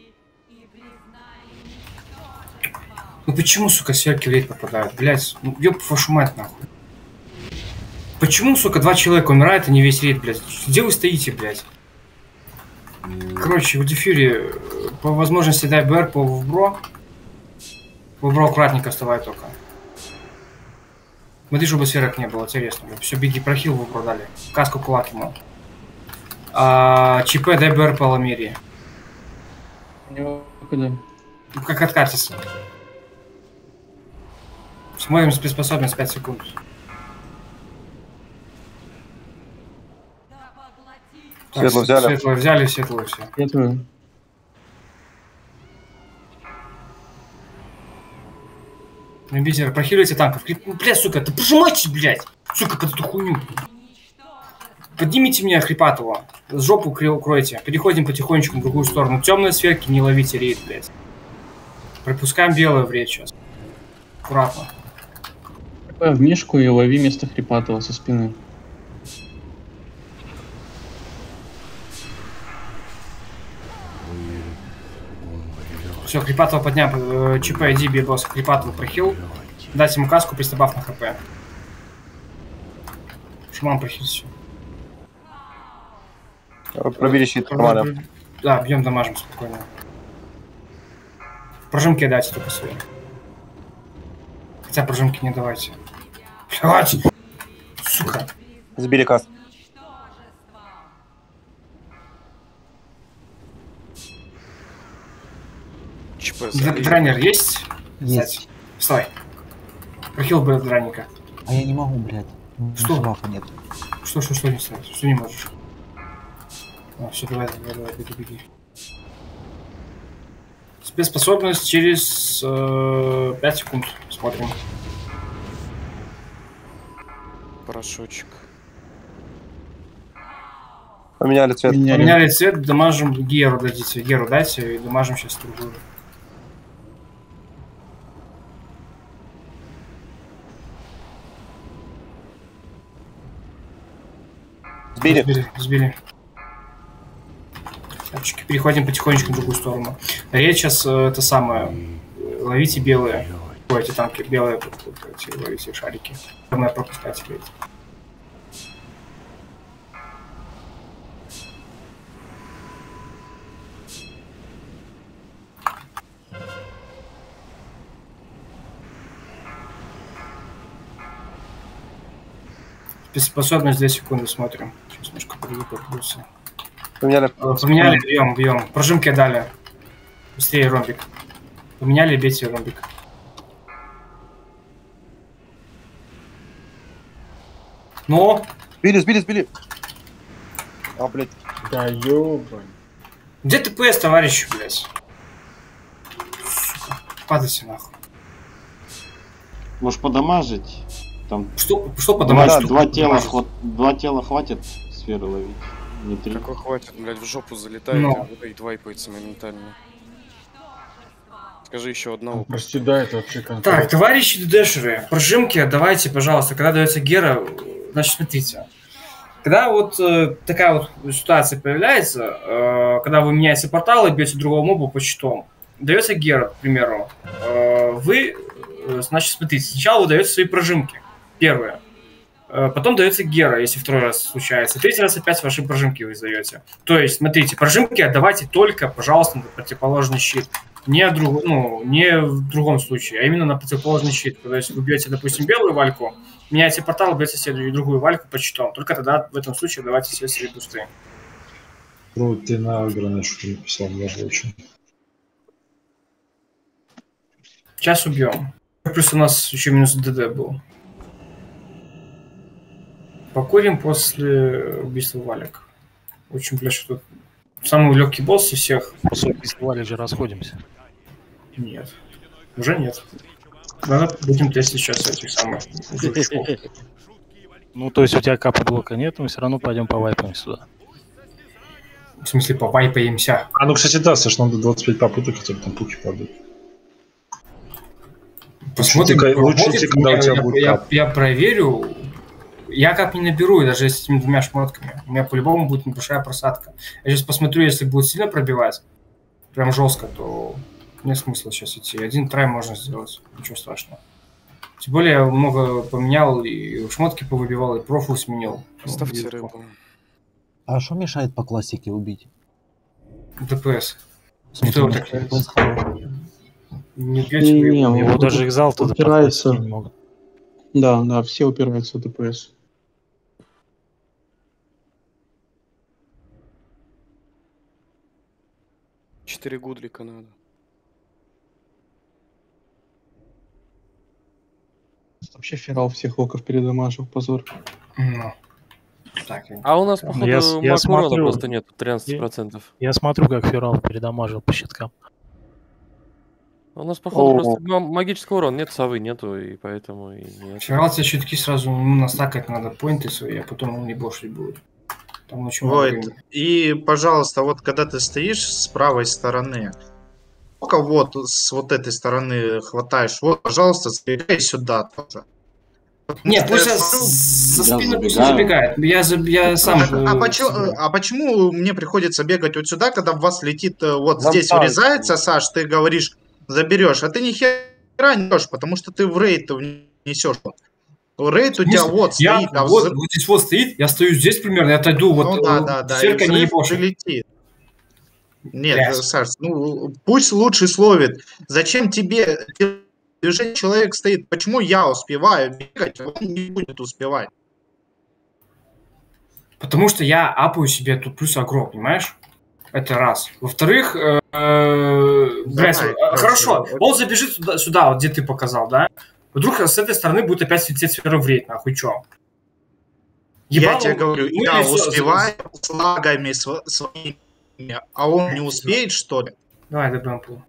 Ну почему, сука, сверки в рейд попадают? Блять, ну ёб вашу мать нахуй. Почему, сука, 2 человека умирают, а не весь рейд, блядь? Где вы стоите, блядь? Короче, в дефюре по возможности дай БР по вбро. Вбро аккуратненько вставай только. Смотри, чтобы сверок не было, интересно. Все, беги, прохил вы продали. Каску кулак ему. ЧП дай БР по Ламерии. Как откатится. Смотрим спецспособность 5 секунд. Так, Светло взяли? Светло взяли, светло все. Светлую. Имбитер, прохиливайте танков. Ну, блядь, сука, да пожимайте, блядь. Сука, под эту хуйню. Поднимите меня, Хрипатова. Жопу укройте. Переходим потихонечку в другую сторону. Темные сверки не ловите рейд, блядь. Пропускаем белое в рейд сейчас. Аккуратно. В мишку и лови место Хрипатова со спины. Все, Хрипатова поднял. ЧП, иди, босс. Хрипатова прохил. Дать ему каску, пристабав на хп. Шаман прохил все. Пробили щит, нормально. Да, бьем, дамажим спокойно. Прожимки дайте только свои. Хотя прожимки не давайте. Блять! Сука! Сбили каст. Дранер есть? Есть. Стой. Прохил бы дранника. А я не могу, блядь. Что? Бафа нет. Что не стоит? Что не можешь? Все, давай, беги. Спецспособность через 5 секунд. Смотрим. Порошочек. Поменяли цвет. Поменяли цвет, дамажим Геру дадите. Геру дайте и дамажим сейчас другую. Сбили. Переходим потихонечку в другую сторону. Речь сейчас это самое. Ловите белые. Эти танки белые, ловите шарики. Главное пропускать, блядь. Способность 2 секунды смотрим. Сейчас немножко подвигаться. Поменяли, бьем. Прожимки дали. Быстрее ромбик. Поменяли, бейте ромбик. Ну? Сбили. А, блядь. Да ёбань. Где ТПС, товарищ, блядь? Сука, падайте нахуй. Можешь подамажить? Там... Что подамажить? Два тела хватит сферы ловить. Не 3. Какой хватит, блядь, в жопу залетает и вайпается моментально. Скажи еще одного. Прости, да, это вообще Так, конкретно. товарищи дэшеры, прожимки давайте, пожалуйста, когда дается гера, значит, смотрите. Когда вот такая вот ситуация появляется, когда вы меняете порталы, бьете другого моба по щитом, дается гера, к примеру, вы, значит, смотрите, сначала вы даете свои прожимки, первые, потом дается гера, если второй раз случается, третий раз опять ваши прожимки вы издаете. То есть, смотрите, прожимки отдавайте только, пожалуйста, на противоположный щит. Не в другом случае, а именно на противоположный щит. То есть вы бьете, допустим, белую вальку, меняете портал, бьете следующую другую вальку по щитам. Только тогда в этом случае давайте все свои бусты. Про ты на гранату написал, даже очень. Сейчас убьем. Плюс у нас еще минус ДД был. Покурим после убийства валик. Очень, блядь, что тут самый легкий босс из всех. После убийства валик же расходимся. Нет. Уже нет. Надо будем тестить сейчас этих самых жучков. Ну, то есть у тебя капа блока нет, мы все равно пойдем повайпаем сюда. В смысле, повайпаемся? А, ну, кстати, да, Саш, надо 25 попыток, хотя бы там пуки падают. Посмотрим, лучше идти, когда у тебя будет кап. Я проверю. Я кап не наберу, даже с этими двумя шмотками. У меня по-любому будет небольшая просадка. Я сейчас посмотрю, если будет сильно пробивать, прям жестко, то нет смысла сейчас идти. Один трай можно сделать, ничего страшного. Тем более я много поменял, и шмотки повыбивал, и профу сменил. Ставьте рыбу. А что мешает по классике убить? ДПС. Что его так не бьете Не, его даже экзалты упирается. не могут. Да, все упираются в ДПС. Четыре гудлика надо. Вообще Ферал всех локов передамажил, позор. Ну. Так, А у нас, походу, я макурона смотрю, просто нет, 13%. Я смотрю, как Ферал передамажил по щиткам. У нас, походу, просто магического урона нет, совы нету, и поэтому и нет. Ферал тебе щитки сразу настакать надо, поинты свои, а потом не бошли будут. Там очень Вот. много. И, пожалуйста, вот когда ты стоишь с правой стороны, только вот с вот этой стороны хватаешь, вот, пожалуйста, забегай сюда тоже. Нет, пусть за спину пусть забегает. Я сам... А почему мне приходится бегать вот сюда, когда в вас летит, вот здесь врезается, Саш, ты говоришь, заберешь, а ты ни хера не несешь, потому что ты в рейд несешь. Рейд у тебя вот стоит. А вот здесь вот стоит, я стою здесь примерно, я отойду, вот стирка не ебошит. Нет, Саш, ну пусть лучше словит. Зачем тебе движение, человек стоит? Почему я успеваю бегать, а он не будет успевать? Потому что я апаю себе тут плюс агро, понимаешь? Это раз. Во-вторых, блядь, хорошо, он забежит сюда, вот где ты показал, да? Вдруг с этой стороны будет опять светить сфера в рейд, нахуй, чё? Я тебе говорю, я успеваю с лагами своими, а он не успеет, что ли? Давай, добьем пул.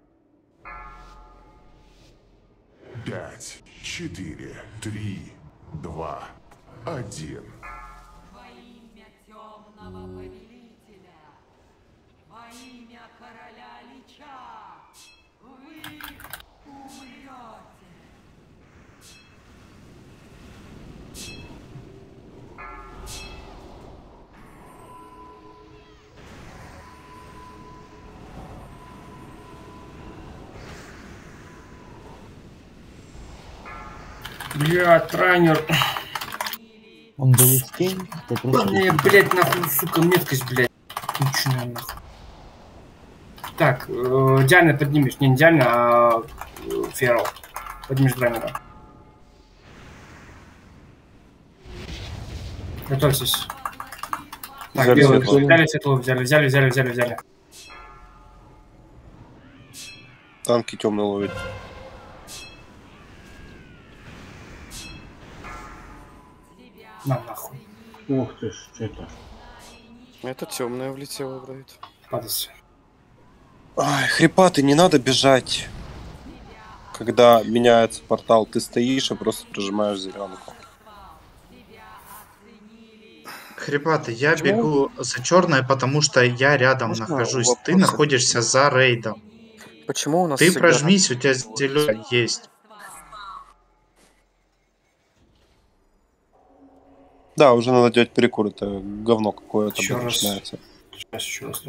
5, 4, 3, 2, 1. Во имя темного повелителя, во имя короля Лича, вы умрете. Блядь, трайнер. Он был из тени? Блядь, нахуй, сука, меткость, блядь. Конченая, нахуй. Так, Диана поднимешь. Не Диана, а Ферал. Поднимешь Драйнера. Готовьтесь. Так, белый. Взяли светлого, взяли. Танки темно ловит. На нахуй. Ух ты ж, что это? Это темная влетела, блядь. Падайся. Ай, хрипатый, не надо бежать. Когда меняется портал, ты стоишь и просто прожимаешь зеленку. Хрипатый, я бегу за черное, потому что я рядом нахожусь. Ты находишься за рейдом. Почему у нас Ты всегда- прожмись, у тебя зеленый есть. Да, уже надо делать перекур, это говно какое-то Еще раз. начинается. Сейчас еще раз.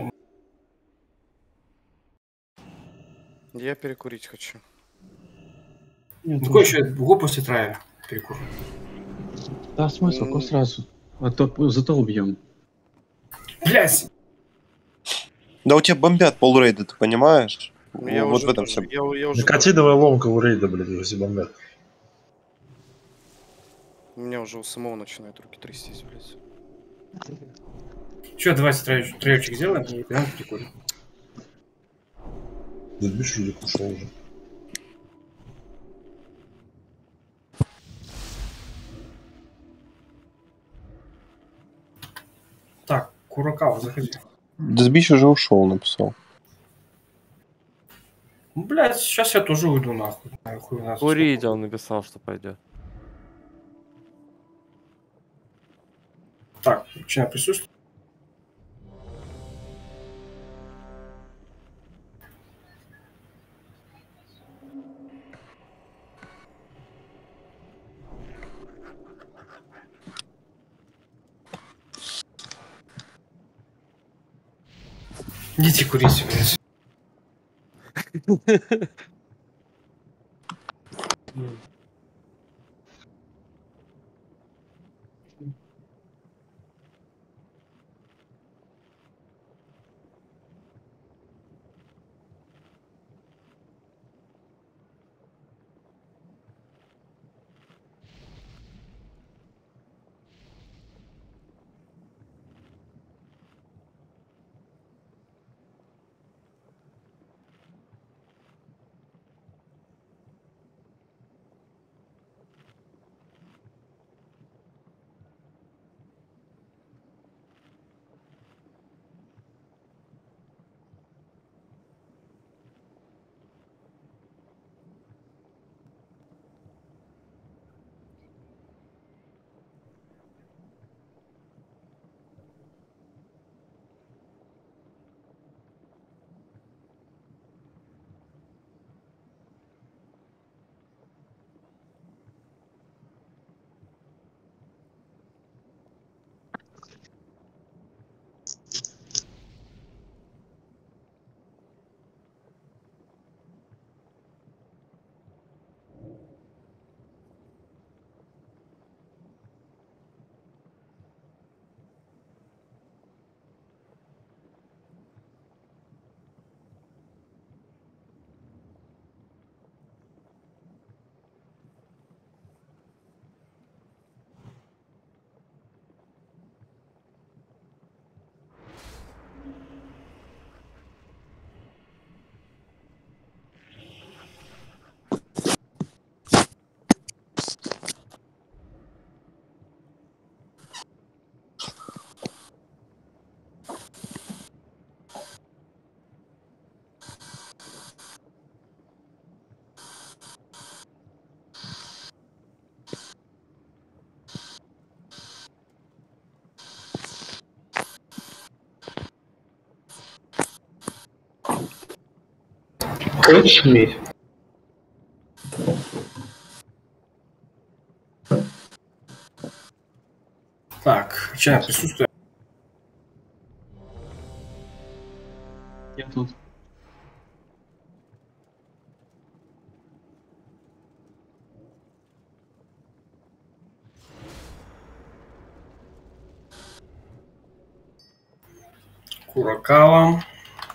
Я перекурить хочу. Какой еще глупости трая перекур? Да, смысл, какой сразу? А то зато убьем. Блять! Да у тебя бомбят полрейда, ты понимаешь? Я Вот уже в этом тоже- все. я уже Накати давай ломка у рейда, блядь, уже все бомбят. У меня уже у самого начинают руки трястись, блядь. Че, давайте троечек сделаем и прям перекурим. Да бишь, Рудик ушел уже. Так, Куракава, заходи. Дсбич уже ушел, написал. Блять, сейчас я тоже уйду нахуй. Нахуй у нас Курить, он написал, что пойдет. Так, начинаем присутствовать. Идите курите, блядь. Хочешь иметь? Так, начинаем присутствие. Я тут. Куракава.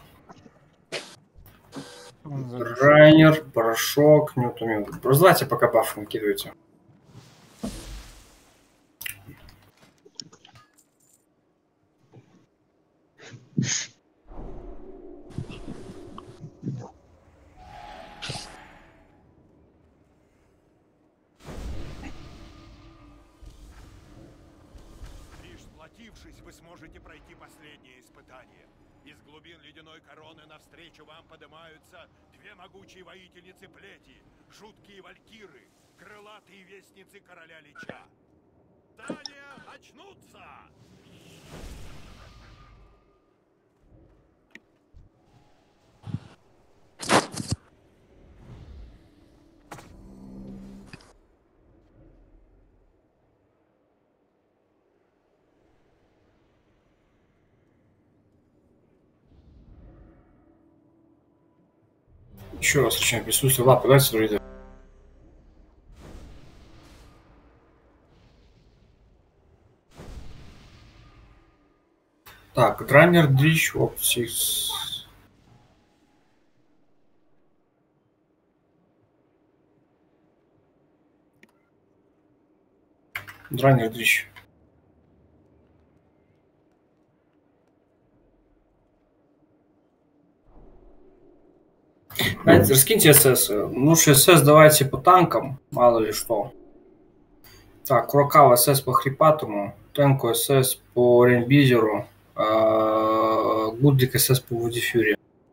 Райнер, порошок, Ньютон. Раздавайте пока бафы накидывайте. Лишь сплотившись, вы сможете пройти последнее испытание. Из глубин ледяной короны навстречу вам поднимаются две могучие воительницы плети, жуткие валькиры, крылатые вестницы короля Лича. Испытания начнутся! Еще раз зачем присутствие лапы, дайте вроде. Так, Дранер, Дрич, Оптикс. Дранер, Дрич. Знаете, раскиньте СС. Лучше СС давайте по танкам, мало ли что. Так, Крокава СС по Хрипатому, Тенку СС по Рейнбизеру, Гудлик СС по Вудифюре.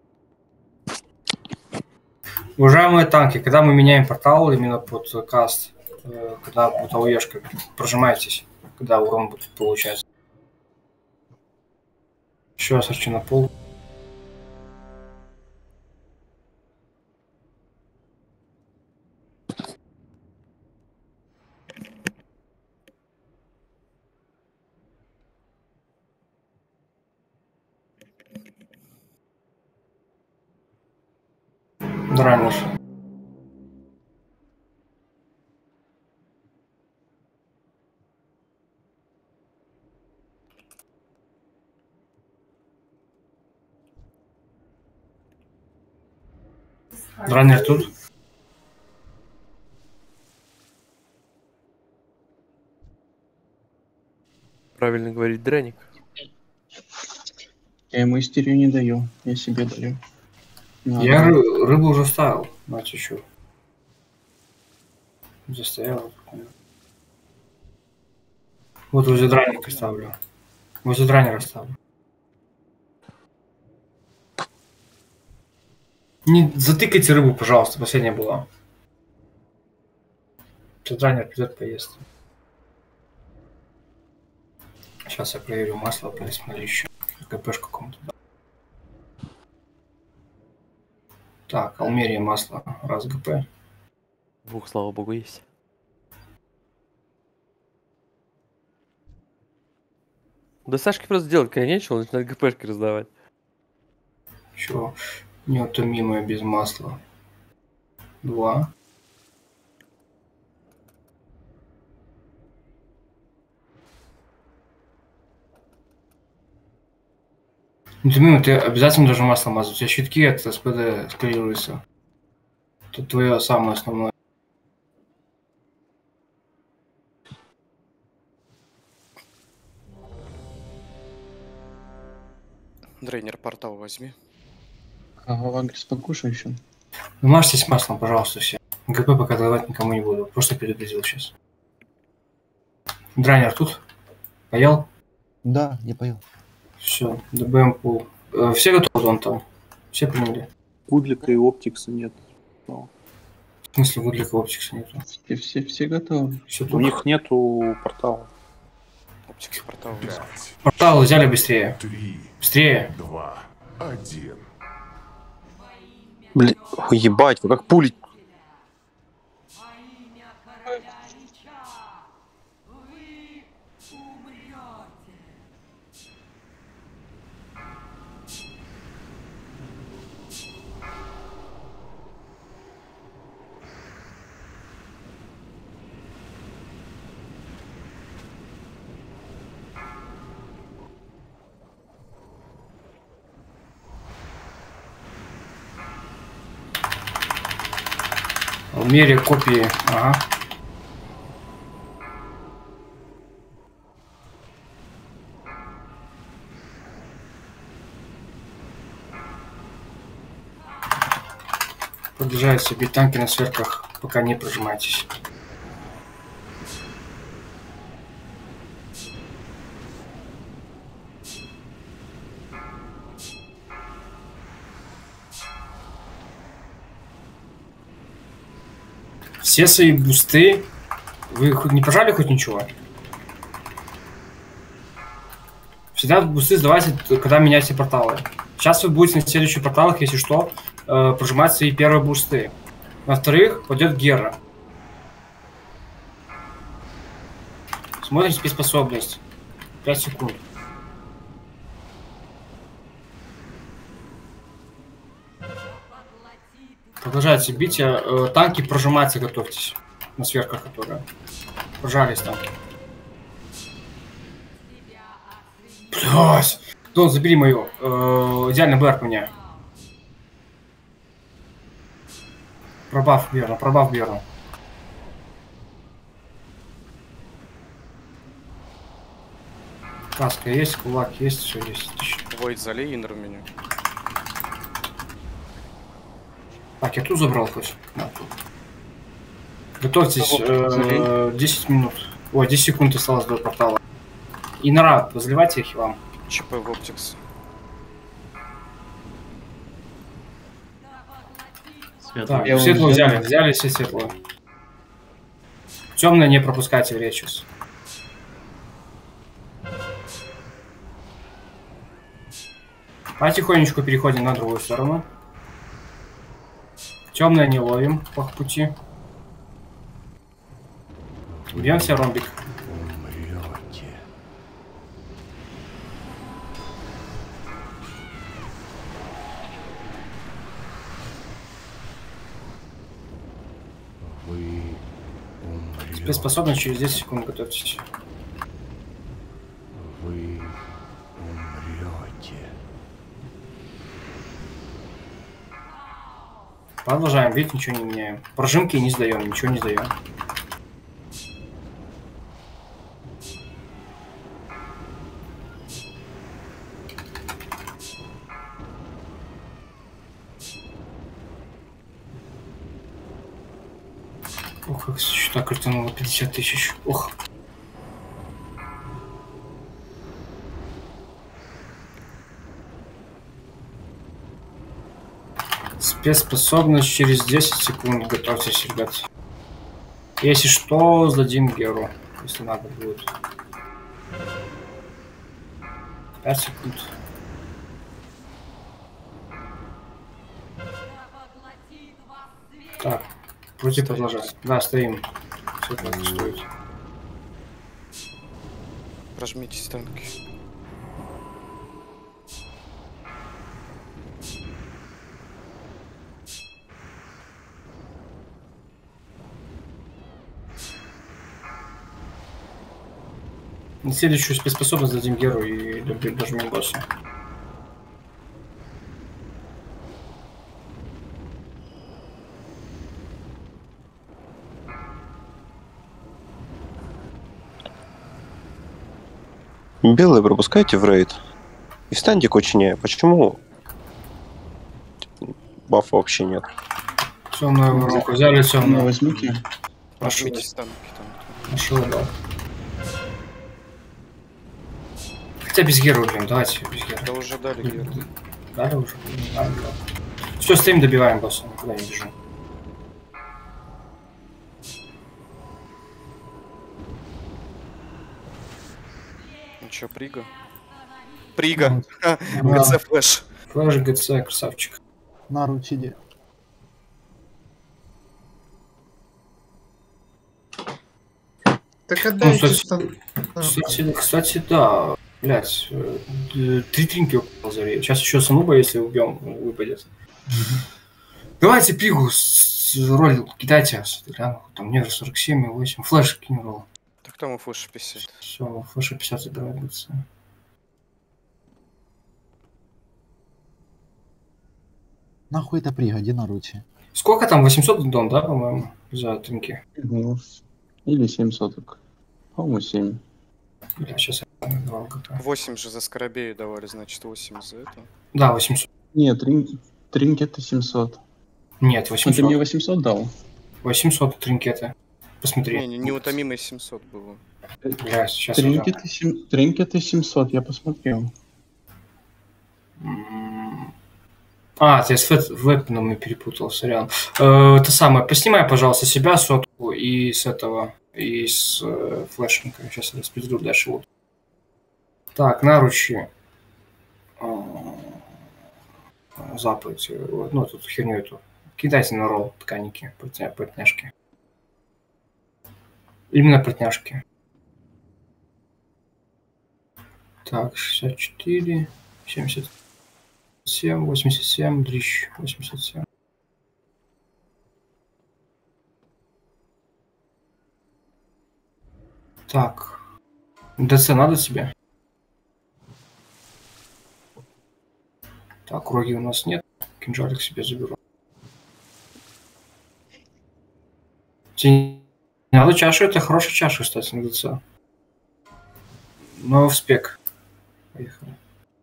Уважаемые танки, когда мы меняем портал именно под каст, когда будет АОЕшка, прожимайтесь, когда урон будет получаться. Еще раз арчу на пол. Дранер. Дранер тут. Правильно говорить Драник. Я ему истерию не даю, я себе даю. Я рыбу уже ставил, мать еще. Застоял. Вот возле драника ставлю. Возле дранера ставлю. Не затыкайте рыбу, пожалуйста, последняя была. Сейчас дранер придет, поест. Сейчас я проверю масло, посмотрю еще. КПшку какому-то. Так, Алмерия масло, раз ГП. Двух, слава богу, есть. Да Сашке просто делать когда нечего, он начинает ГПшки раздавать. Чё? Неутомимое без масла. 2. Неутомимое, ты обязательно должен масло мазать. У тебя щитки от СПД скалируются. Это твое самое основное. Дрейнер портал возьми. Ага, Вагрис, покушай еще. Ну, мажьтесь маслом, пожалуйста, все. ГП пока давать никому не буду. Просто предупредил сейчас. Драйнер тут? Поел? Да, я поел. Все, ДБМ пул. Все готовы, он там? Все приняли? Гудлика и Оптикса нет. Но... В смысле, Гудлика и Оптикса нету? Все готовы. Все У них нету портала. Оптикс портал. Портал взяли быстрее. 3, Быстрее. 2, 1. Блин, ебать, вы как пули. В мере копии. Ага. Продолжается бить танки на сверках, пока не прожимайтесь. Все свои бусты. Вы хоть не пожали хоть ничего? Всегда бусты сдавайте, когда меняете порталы. Сейчас вы будете на следующих порталах, если что, прожимать свои первые бусты. На вторых пойдет Гера. Смотрим спецспособность. 5 секунд. Продолжайте бить. Танки прожимаются, готовьтесь. На сверках, которые. Прожались танки. Блядь! Дон, забери мою. Идеальный БР мне. Пробав верно, пробав верно. Каска есть, кулак есть, все есть. Войд, залей инер меня. Так, я тут забрал хоть. Да. Готовьтесь, 10 минут. Ой, 10 секунд осталось до портала. Инора, возливайте их вам. ЧП в оптикс. Так, светлую взяли все светлую. Темное не пропускайте в речь сейчас. Потихонечку переходим на другую сторону. Темное не ловим по пути. Бьем себе ромбик. Спецспособность через 10 секунд, готовьтесь. Вы умрете. Продолжаем бить, ничего не меняем. Прожимки не сдаем, ничего не сдаем. Ох, как счета картануло 50 тысяч. Ох. Спецспособность через 10 секунд. Готовьтесь, ребят. Если что, сдадим Геру, если надо будет. 5 секунд. Так, будете продолжать. Да, стоим. Все так стоит. Прожмитесь, танки. На следующую спецспособность дадим Геру и дожмем босса. Белые пропускайте в рейд. И встаньте к очень. Почему бафа вообще нет? Темную руку взяли, темную. Возьмите. Прожмитесь, танки. Нашел, да. Хотя без Геры убьем, давайте без Геры. Да уже дали Геру. Дали уже? Да. Все, стоим, добиваем босса, никуда не бежим. Ну чё, Прига? Прига! ГЦ флэш. Флэш, ГЦ, красавчик. На ручиде. Так отдайте Кстати, да. Блять, 3 тринки упал заре. Сейчас еще Сануба, если убьем, выпадет. Давайте Пригу роль кидайте. Там нерв 47 и 8. Флэш кинь ролл. Так там и флэш 50. Все, флэша 50 забирает ГЦ. Нахуй это Прига, иди на ручи. Сколько там? 800 дон, да, по-моему, за тринки? Или 7 соток. По-моему, 7. Бля, сейчас я давал как-то. 8 же за Скоробею давали, значит 8 за это. Да, 800. Нет, тринкеты 700. Нет, 800. Ты мне 800 дал? 800 тринкеты. Посмотри. Не, неутомимый 700 было. Бля, сейчас Тринкеты 700, я посмотрел. А, ты с вебном и перепутал, сорян. Это самое, поснимай, пожалуйста, себя сотку и с этого, и с флешинга. Сейчас я распределю дальше. Вот. Так, наручи. Запать. Ну, тут херню эту. Кидайте на ролл тканики, плотняшки. Именно плотняшки. Так, 64, 70. 87, дрищ, 87. Так. ДЦ надо тебе? Так, роги у нас нет. Кинжалик себе заберу. Тебе не надо чашу, это хорошая чаша, кстати, на ДЦ. Но в спек. Поехали.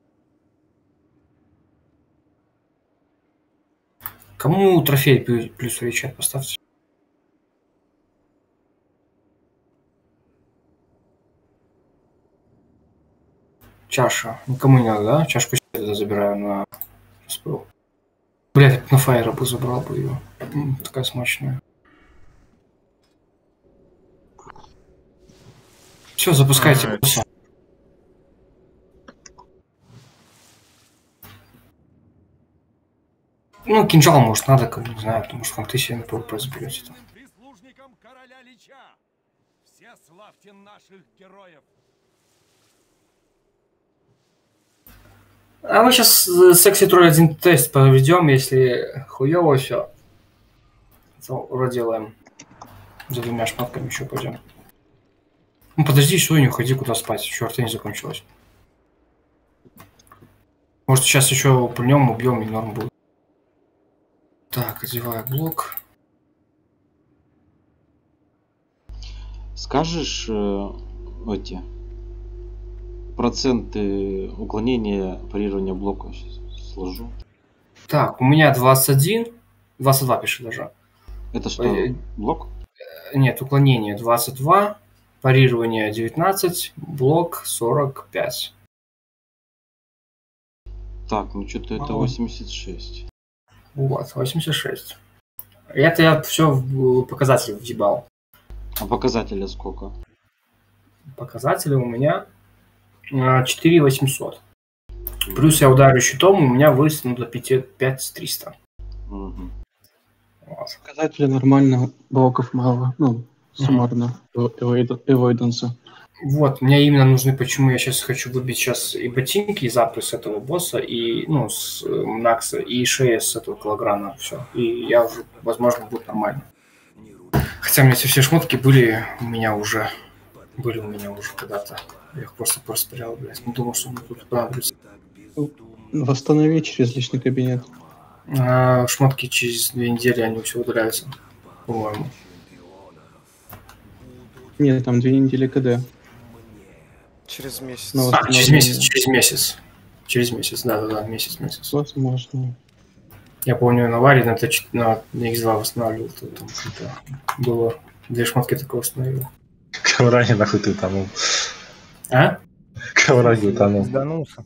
Кому трофей плюс речат поставьте? Чаша. Никому не надо, да? Чашку себе забираю на СПУ. Блядь, на фаера бы забрал бы ее. Такая смачная. Все, запускайте босса. Ну, кинжал, может, надо, кому не знаю, потому что ты себе на ПВП заберете там. Прислужникам короля Лича. Все славьте наших героев. А мы сейчас секси тролль один тест проведем, если хуево все. Делаем. За 2 шмотками еще пойдем. Ну подожди, что не уходи куда спать, еще арта не закончилась. Может сейчас еще пульнем, убьем и норм будет. Так, одеваю блок. Скажешь эти проценты уклонения парирования блока сейчас сложу. Так, у меня 21, 22 пиши даже. Это что, блок? Нет, уклонение 22, парирование 19, блок 45. Так, ну что-то это 86. Вот, 86. Это я все в показатель въебал. А показателя сколько? Показатели у меня 4800. Плюс я ударю щитом, у меня вырастет до 5300. Угу. Вот. Показатели нормально, блоков мало. Ну, суммарно. Эвойденса. Вот, мне именно нужны, почему я сейчас хочу выбить сейчас и ботинки, и запры с этого босса, и, ну, с Накса, и шея с этого килограмма, все. И я уже, возможно, будет нормально. Хотя у меня все шмотки были у меня уже когда-то. Я их просто проспирял, блядь. Не думал, что мне тут понадобится. Восстанови через личный кабинет. Шмотки через 2 недели, они все удаляются, по-моему. Нет, там 2 недели КД. Через месяц. Через месяц, да, месяц. Возможно. Я помню, на Варе на X2 восстанавливал, там было 2 шмотки такого восстановил. Ковране нахуй ты утонул. А? Ковране утонул. Сданулся.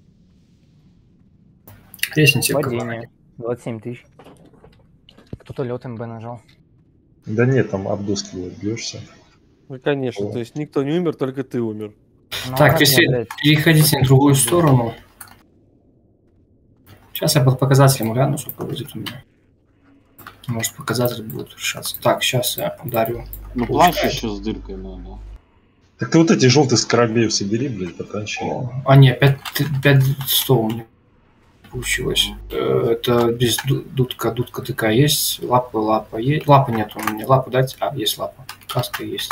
Лестница. Падение. 27 тысяч. Кто-то лед МБ нажал. Да нет, там об доски вот бьешься. Ну, конечно, то есть никто не умер, только ты умер. Ну, так, если переходите на другую сторону. Сейчас я под показателем гляну, сколько будет у меня. Может, показатель будет решаться. Так, сейчас я ударю. Ну, плащ еще с дыркой надо. Так ты вот эти желтые скоробеев собери, блядь, потанчи. А, нет, 5100 у меня получилось. Это без дудка такая есть. Лапа есть. Лапы нет у меня. Лапу дать? А, есть лапа. Каска есть.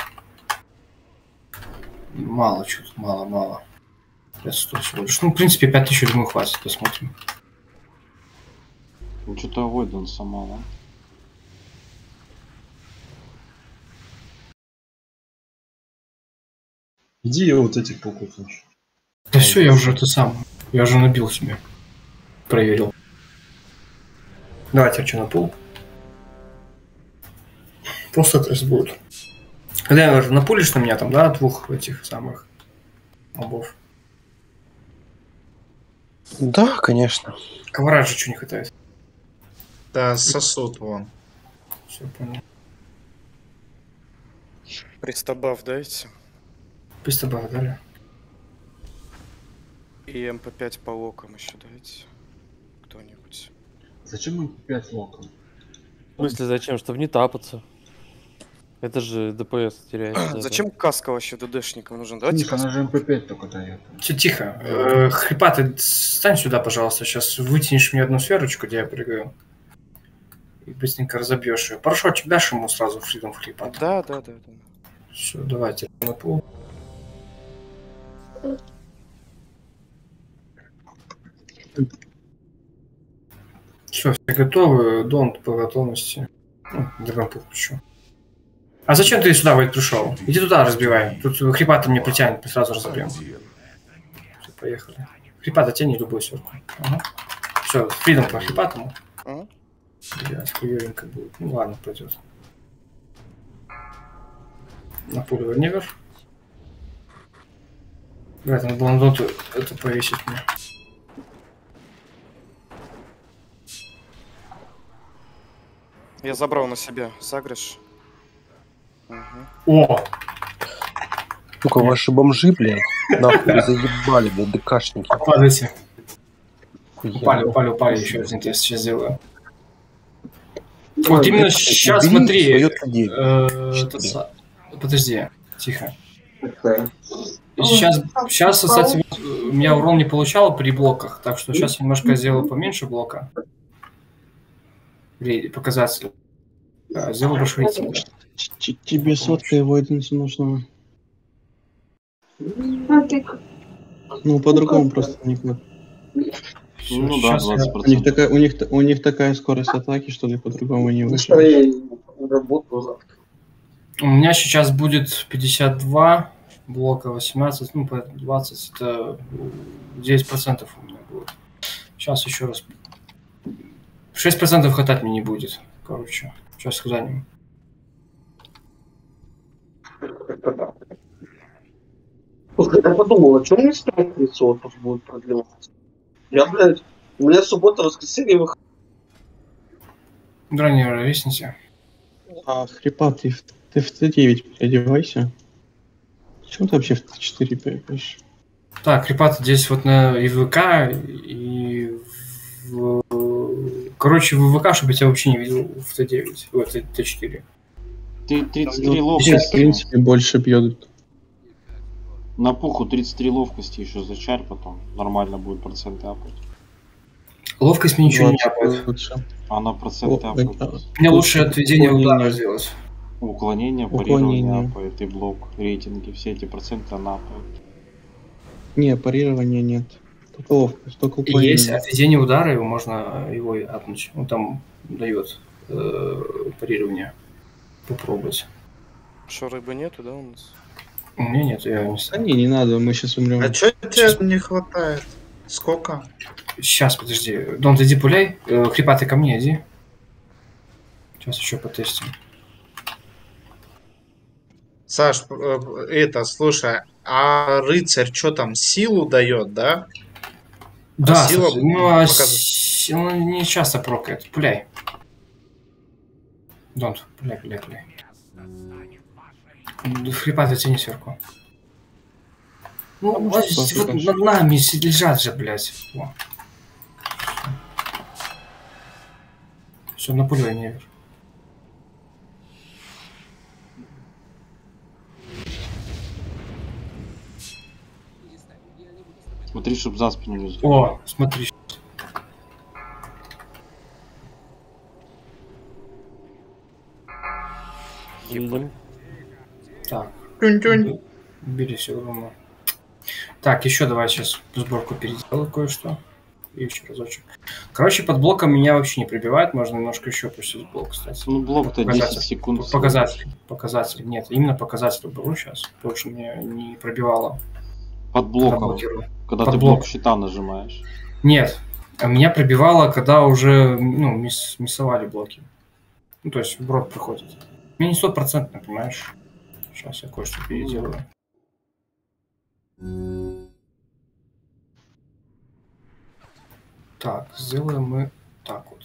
Мало что-то, мало. 500 всего лишь. Ну, в принципе, 5000, думаю, хватит. Посмотрим. Ну, что-то авойданса мало. Иди я вот этих пауков ночь. Да все, я уже я уже набил себе. Проверил. Давайте, что на пол. Просто тест будет. Когда я напулишь на меня там, да, 2 этих самых мобов. Да, конечно. Ковра же что не хватает. Да, сосуд вон. Все понял. Пристабав дайте. Пристабав дали. И МП5 по локам еще дайте. Кто-нибудь. Зачем МП5 локом? В смысле зачем? Чтобы не тапаться. Это же ДПС теряется. Зачем каска вообще ДДшникам нужен? Давайте Тихо, она же МП5 только дает. Все тихо. Хрипа, ты стань сюда, пожалуйста. Сейчас вытянешь мне одну сферочку, где я прыгаю. И быстренько разобьешь ее. Парашютик дашь ему сразу фридом хрипа. Да. Все, давайте на пол. Все, все готовы. Дон по готовности. Ну, драгонпух еще. А зачем ты сюда, Вейд, пришел? Иди туда разбивай. Тут хрипата мне притянет, мы сразу разобьем. Все, поехали. Хрипата тяни любую сверху. Ага. Все, фридом по хрипатому. Блядь, хуёвенько будет. Ну ладно, пойдет. На пулю невер. Блядь, надо было на доту это повесить мне. Я забрал на себя. Сагриш. О! Сука, ваши бомжи, блядь, нахуй заебали, блядь, ДКшники. Падайте. Охуенно. Упали, еще один тест сейчас сделаю. Вот именно сейчас, смотри. Подожди, тихо. Сейчас, кстати, у меня урон не получал при блоках, так что сейчас немножко сделаю поменьше блока. Показатель. Сделаю больше рейтинга. Тебе сотка и войденса нужна. Ну, по-другому просто никак. Ну да, 20%. У них такая скорость атаки, что ты по-другому не выйдешь. У меня сейчас будет 52, блока 18, ну, 20, это 9% у меня будет. Сейчас еще раз. 6% хватать мне не будет. Короче, сейчас глянем. Я подумал, а чем мне ставить лицо будет продлеваться? Я, блядь, у меня суббота, воскресенье выходит. Ранее ровесните. А, хрипа, ты в Т9 переодевайся. Почему ты вообще в Т4 переодеваешь? Так, хрипа здесь вот на ИВК и в... Короче, в ВВК, чтобы я тебя вообще не видел в Т9, в Т4. Ты 33 ловкости. Сейчас, в принципе, больше бьет. На пуху 33 ловкости еще зачарь, потом нормально будет проценты апать. Ловкость мне ничего не апает. Она проценты апает. Мне лучше отведение удара сделать. Уклонение, парирование апает и блок, рейтинги, все эти проценты она апает. Не, парирования нет. Только ловкость, только уклонение. Есть отведение удара, его можно его апнуть. Он там дает парирование. Попробовать. Что, рыбы нету, да, у нас? У меня нет, я не знаю. Не надо, мы сейчас умрем. А чё тебе не хватает? Сколько? Сейчас, подожди. Дон, ты иди пуляй. Хрипа, ты ко мне иди. Сейчас еще потестим. Саш, слушай, а рыцарь что там, силу дает, да? Да, сила он не часто прокает. Пуляй. Дон, пуляй. Хрипа, затяни сверху. Ну, вот над нами лежат же, блядь. Все, напуляй, невер. Смотри, чтоб за спину не взял. О, смотри. Так. Тюнь-тюнь. Бери все равно. Так, еще давай сейчас сборку переделаю кое-что. И еще разочек. Короче, под блоком меня вообще не прибивает. Можно немножко еще пустить блок, кстати. Ну, блок-то 10 секунд. Показатель. Нет, именно показатель беру сейчас. Больше меня не пробивало. Под блоком. Когда ты блок щита нажимаешь. Нет. А меня пробивало, когда уже миссовали блоки. Ну, то есть брод приходит. Мне не 100%, понимаешь? Сейчас я кое-что переделаю. Так, сделаем мы так вот.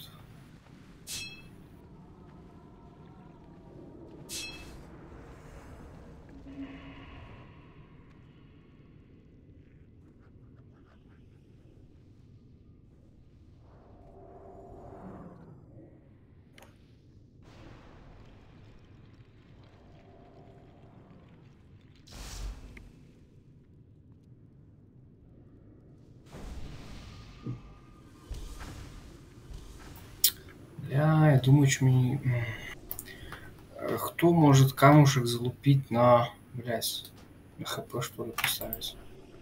Я думаю, что мне... кто может камушек залупить на, блядь, на хп, что ли, поставить?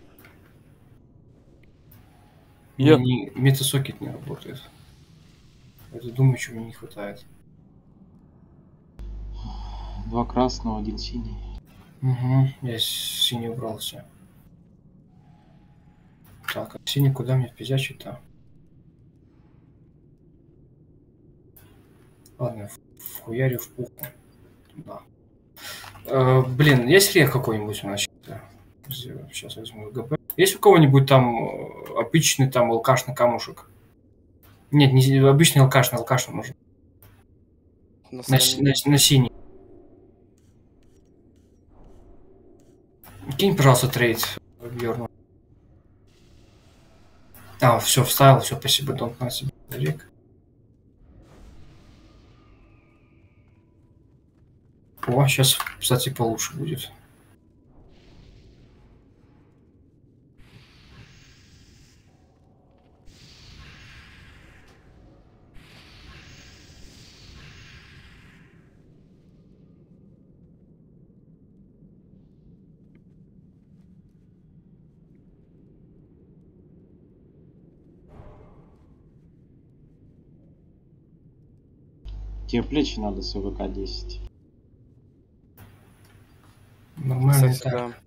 Я. Метасокет не работает. Я думаю, чего мне не хватает. 2 красного, 1 синий. Угу, я синий убрал все. Так, а синий куда мне впизячить-то? Ладно, вхуярю в пуху. Да. Блин, есть рех какой-нибудь у нас? Сейчас возьму ГП. Есть у кого-нибудь там обычный там алкашный камушек? Нет, не обычный алкашный нужен. На синий. Кинь, пожалуйста, трейд Бьорну. А, все, вставил, все, спасибо, Дон, на себе. Рек. О, сейчас, кстати, получше будет. Тебе плечи надо с ВК 10. Нормально, Кстати, так. да.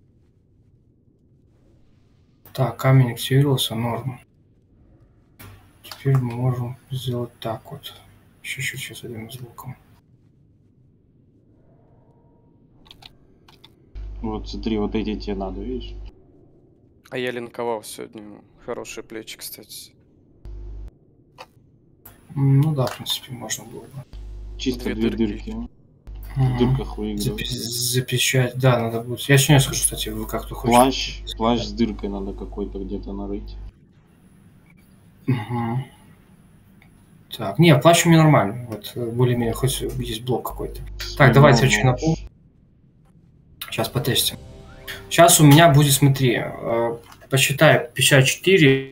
Так, камень активировался, норм. Теперь мы можем сделать так вот. Еще чуть-чуть сейчас одним звуком. Вот смотри, вот эти тебе надо, видишь? А я линковал сегодня. Хорошие плечи, кстати. Ну да, в принципе, можно было бы. Чисто две дырки. В дырках выигрывать. Запечать, да, надо будет. Я сегодня скажу, кстати, вы как-то хочешь. Плащ с дыркой надо какой-то где-то нарыть. Угу. Так, не, плащ у меня нормально. Вот, более-менее, хоть есть блок какой-то. Так, давай свечу на пол. Сейчас потестим. Сейчас у меня будет, смотри, посчитай 54,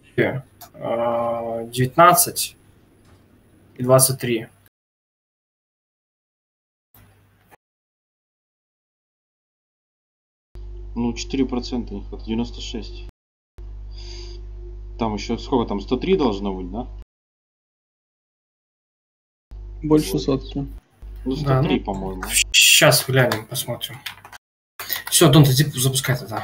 19 и 23. Ну, 4% не хватает, 96. Там еще сколько там, 103 должно быть, да? Больше сотки. Ну, 103, Да, ну, по-моему. Сейчас глянем, посмотрим. Все, Дон, иди запускай тогда.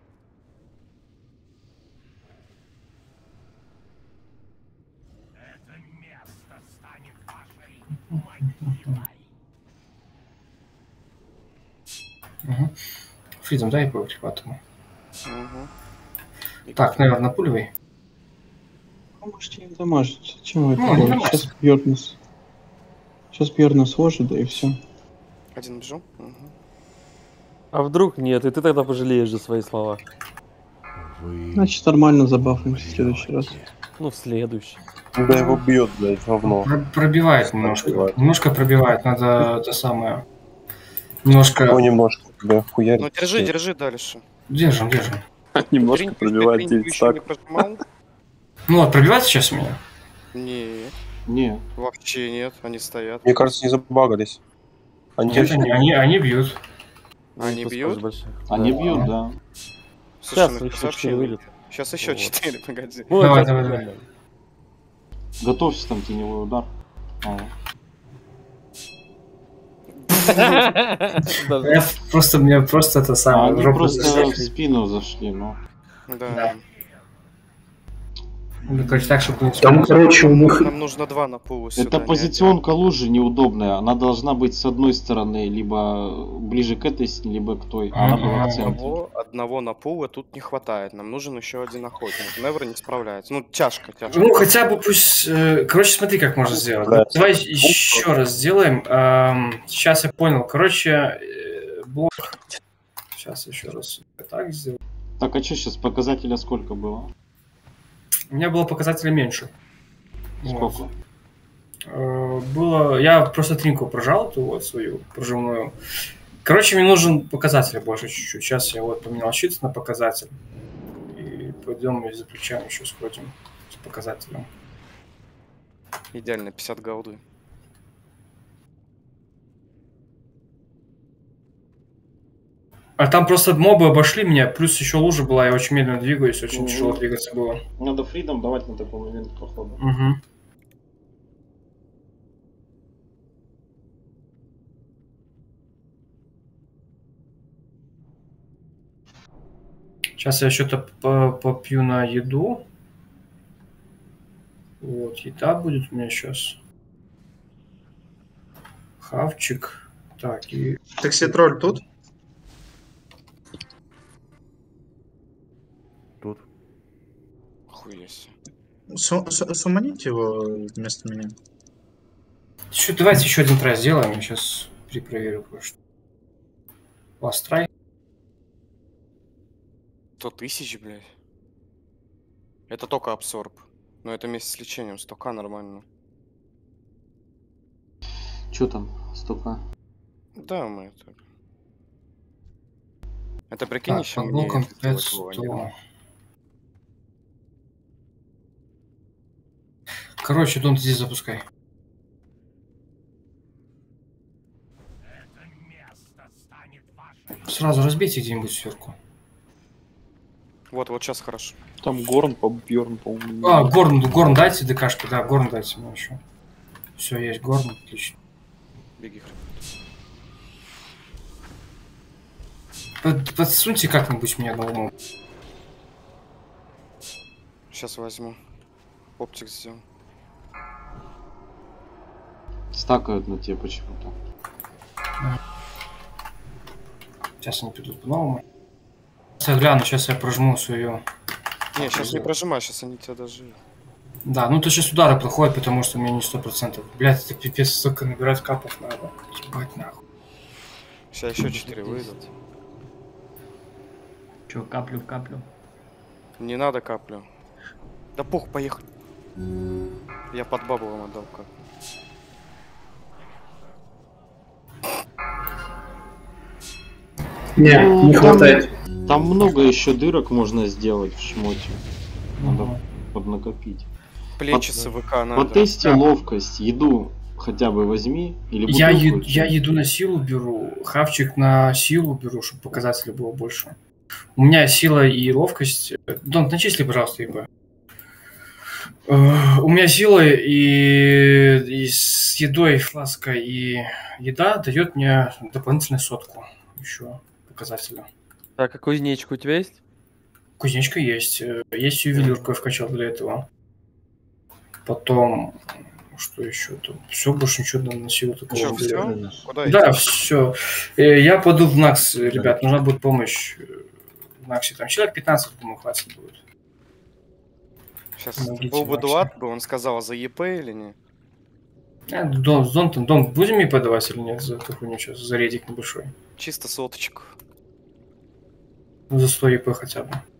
Угу. Фридом, дай по прихвату. Угу. Так, наверное, пулевый. Можете их дамажить. Зачем вы это делаете? Сейчас Бьорнус. Сейчас Бьорнус сложит, да и все. Один бежу. Угу. А вдруг нет, и ты тогда пожалеешь за свои слова. Значит, нормально забафаемся в следующий раз. Ну, в следующий. Да его бьет, блядь, говно. Пробивает немножко. Немножко пробивает, надо это самое. Немножко. Немножко тебя хуярить. Ну, держи дальше. Держим. Немножко пробивает 9 стак. Ну вот, пробивает сейчас у меня? Нет. Нет. Вообще нет, они стоят. Мне кажется, не забагались. Они бьют. Они бьют? Они бьют, да. Слушай, Сейчас ну, еще сообщи. 4 вылет. Сейчас еще 4, погоди. Давай. Готовься, там теневой удар. Мне просто это самое. Они просто в спину зашли, ну. Да. Короче, так, чтобы Там, короче, у них... Нам нужно 2 на полу сюда. Это позиционка лужи неудобная. Она должна быть с одной стороны, либо ближе к этой, либо к той. А она была в центре. Одного на пула тут не хватает. Нам нужен еще один охотник. Невер не справляется. Ну, тяжко. Ну, хотя бы пусть... Короче, смотри, как можно сделать. Да. Давай еще раз сделаем. Сейчас я понял. Короче, блок... Сейчас еще раз так сделаем. Так, а что сейчас показателя сколько было? У меня было показателя меньше. Сколько? Вот. Было... Я просто тринку прожал, эту вот свою прожимную. Короче, мне нужен показатель больше чуть-чуть. Сейчас я вот поменял щит на показатель. И пойдем и за плечами еще сходим с показателем. Идеально, 50 голды. А там просто мобы обошли меня, плюс еще лужа была, я очень медленно двигаюсь, очень тяжело двигаться было. Надо фридом давать на такой момент, походу. Угу. Сейчас я что-то попью на еду. Вот, еда будет у меня сейчас. Хавчик. Так, и... Такситроль тут? Тут. Хуясь. Суманите его вместо меня. Что, давайте еще один трай сделаем. Я сейчас перепроверю кое-что. Last try. 100 тысяч, блядь. Это только абсорб. Но это вместе с лечением. 100к нормально. Чё там? 100к? Да, мы это... Это прикинь, еще по мне блокам этого 500. нет. Короче, Дон, здесь запускай. Сразу разбейте где-нибудь сверху. Вот сейчас хорошо. Там Горн, Бьорн, по-моему. А, Горн дайте ДКшки, да, Горн дайте мне еще. Все, есть Горн, отлично. Беги, Подсуньте как-нибудь мне одного. Сейчас возьму. Оптик сделал. Стакают на тебе почему-то. Сейчас они придут по-новому. Сейчас я гляну, сейчас я прожму свою... Не, сейчас не прожимай, сейчас они тебя даже... Да, ну то сейчас удары проходят, потому что у меня не 100%. Блядь, это пипец, столько набирать капов надо. Ебать нахуй. Сейчас еще 4 выйдут. Че, каплю в каплю? Не надо каплю. Да пух, поехали. Я под бабу вам отдал как. Не хватает. Там много еще дырок можно сделать в шмоте. Надо поднакопить. Плечи с ВК надо. Потести ловкость, еду хотя бы возьми. Или Я еду на силу беру, хавчик на силу беру, чтобы показателя было больше. У меня сила и ловкость... Дон, начисли, пожалуйста, ебать. У меня сила и с едой фласка и еда дает мне дополнительную 100 еще показателя. Так, а кузнечка у тебя есть? Кузнечка есть. Есть ювелирку я вкачал для этого. Потом... Что еще тут? Все, больше ничего на силу такого. Что, все? Куда да, идти? все. Я пойду в НАКС, ребят. Нужна будет помощь в НАКСе. Там человек 15, думаю, хватит будет. Сейчас был бы Дуат, бы он сказал, за ЕП или не? Дон, будем мне подавать или нет за такую сейчас, за редик небольшой? Чисто соточку. За 100 ЕП хотя бы.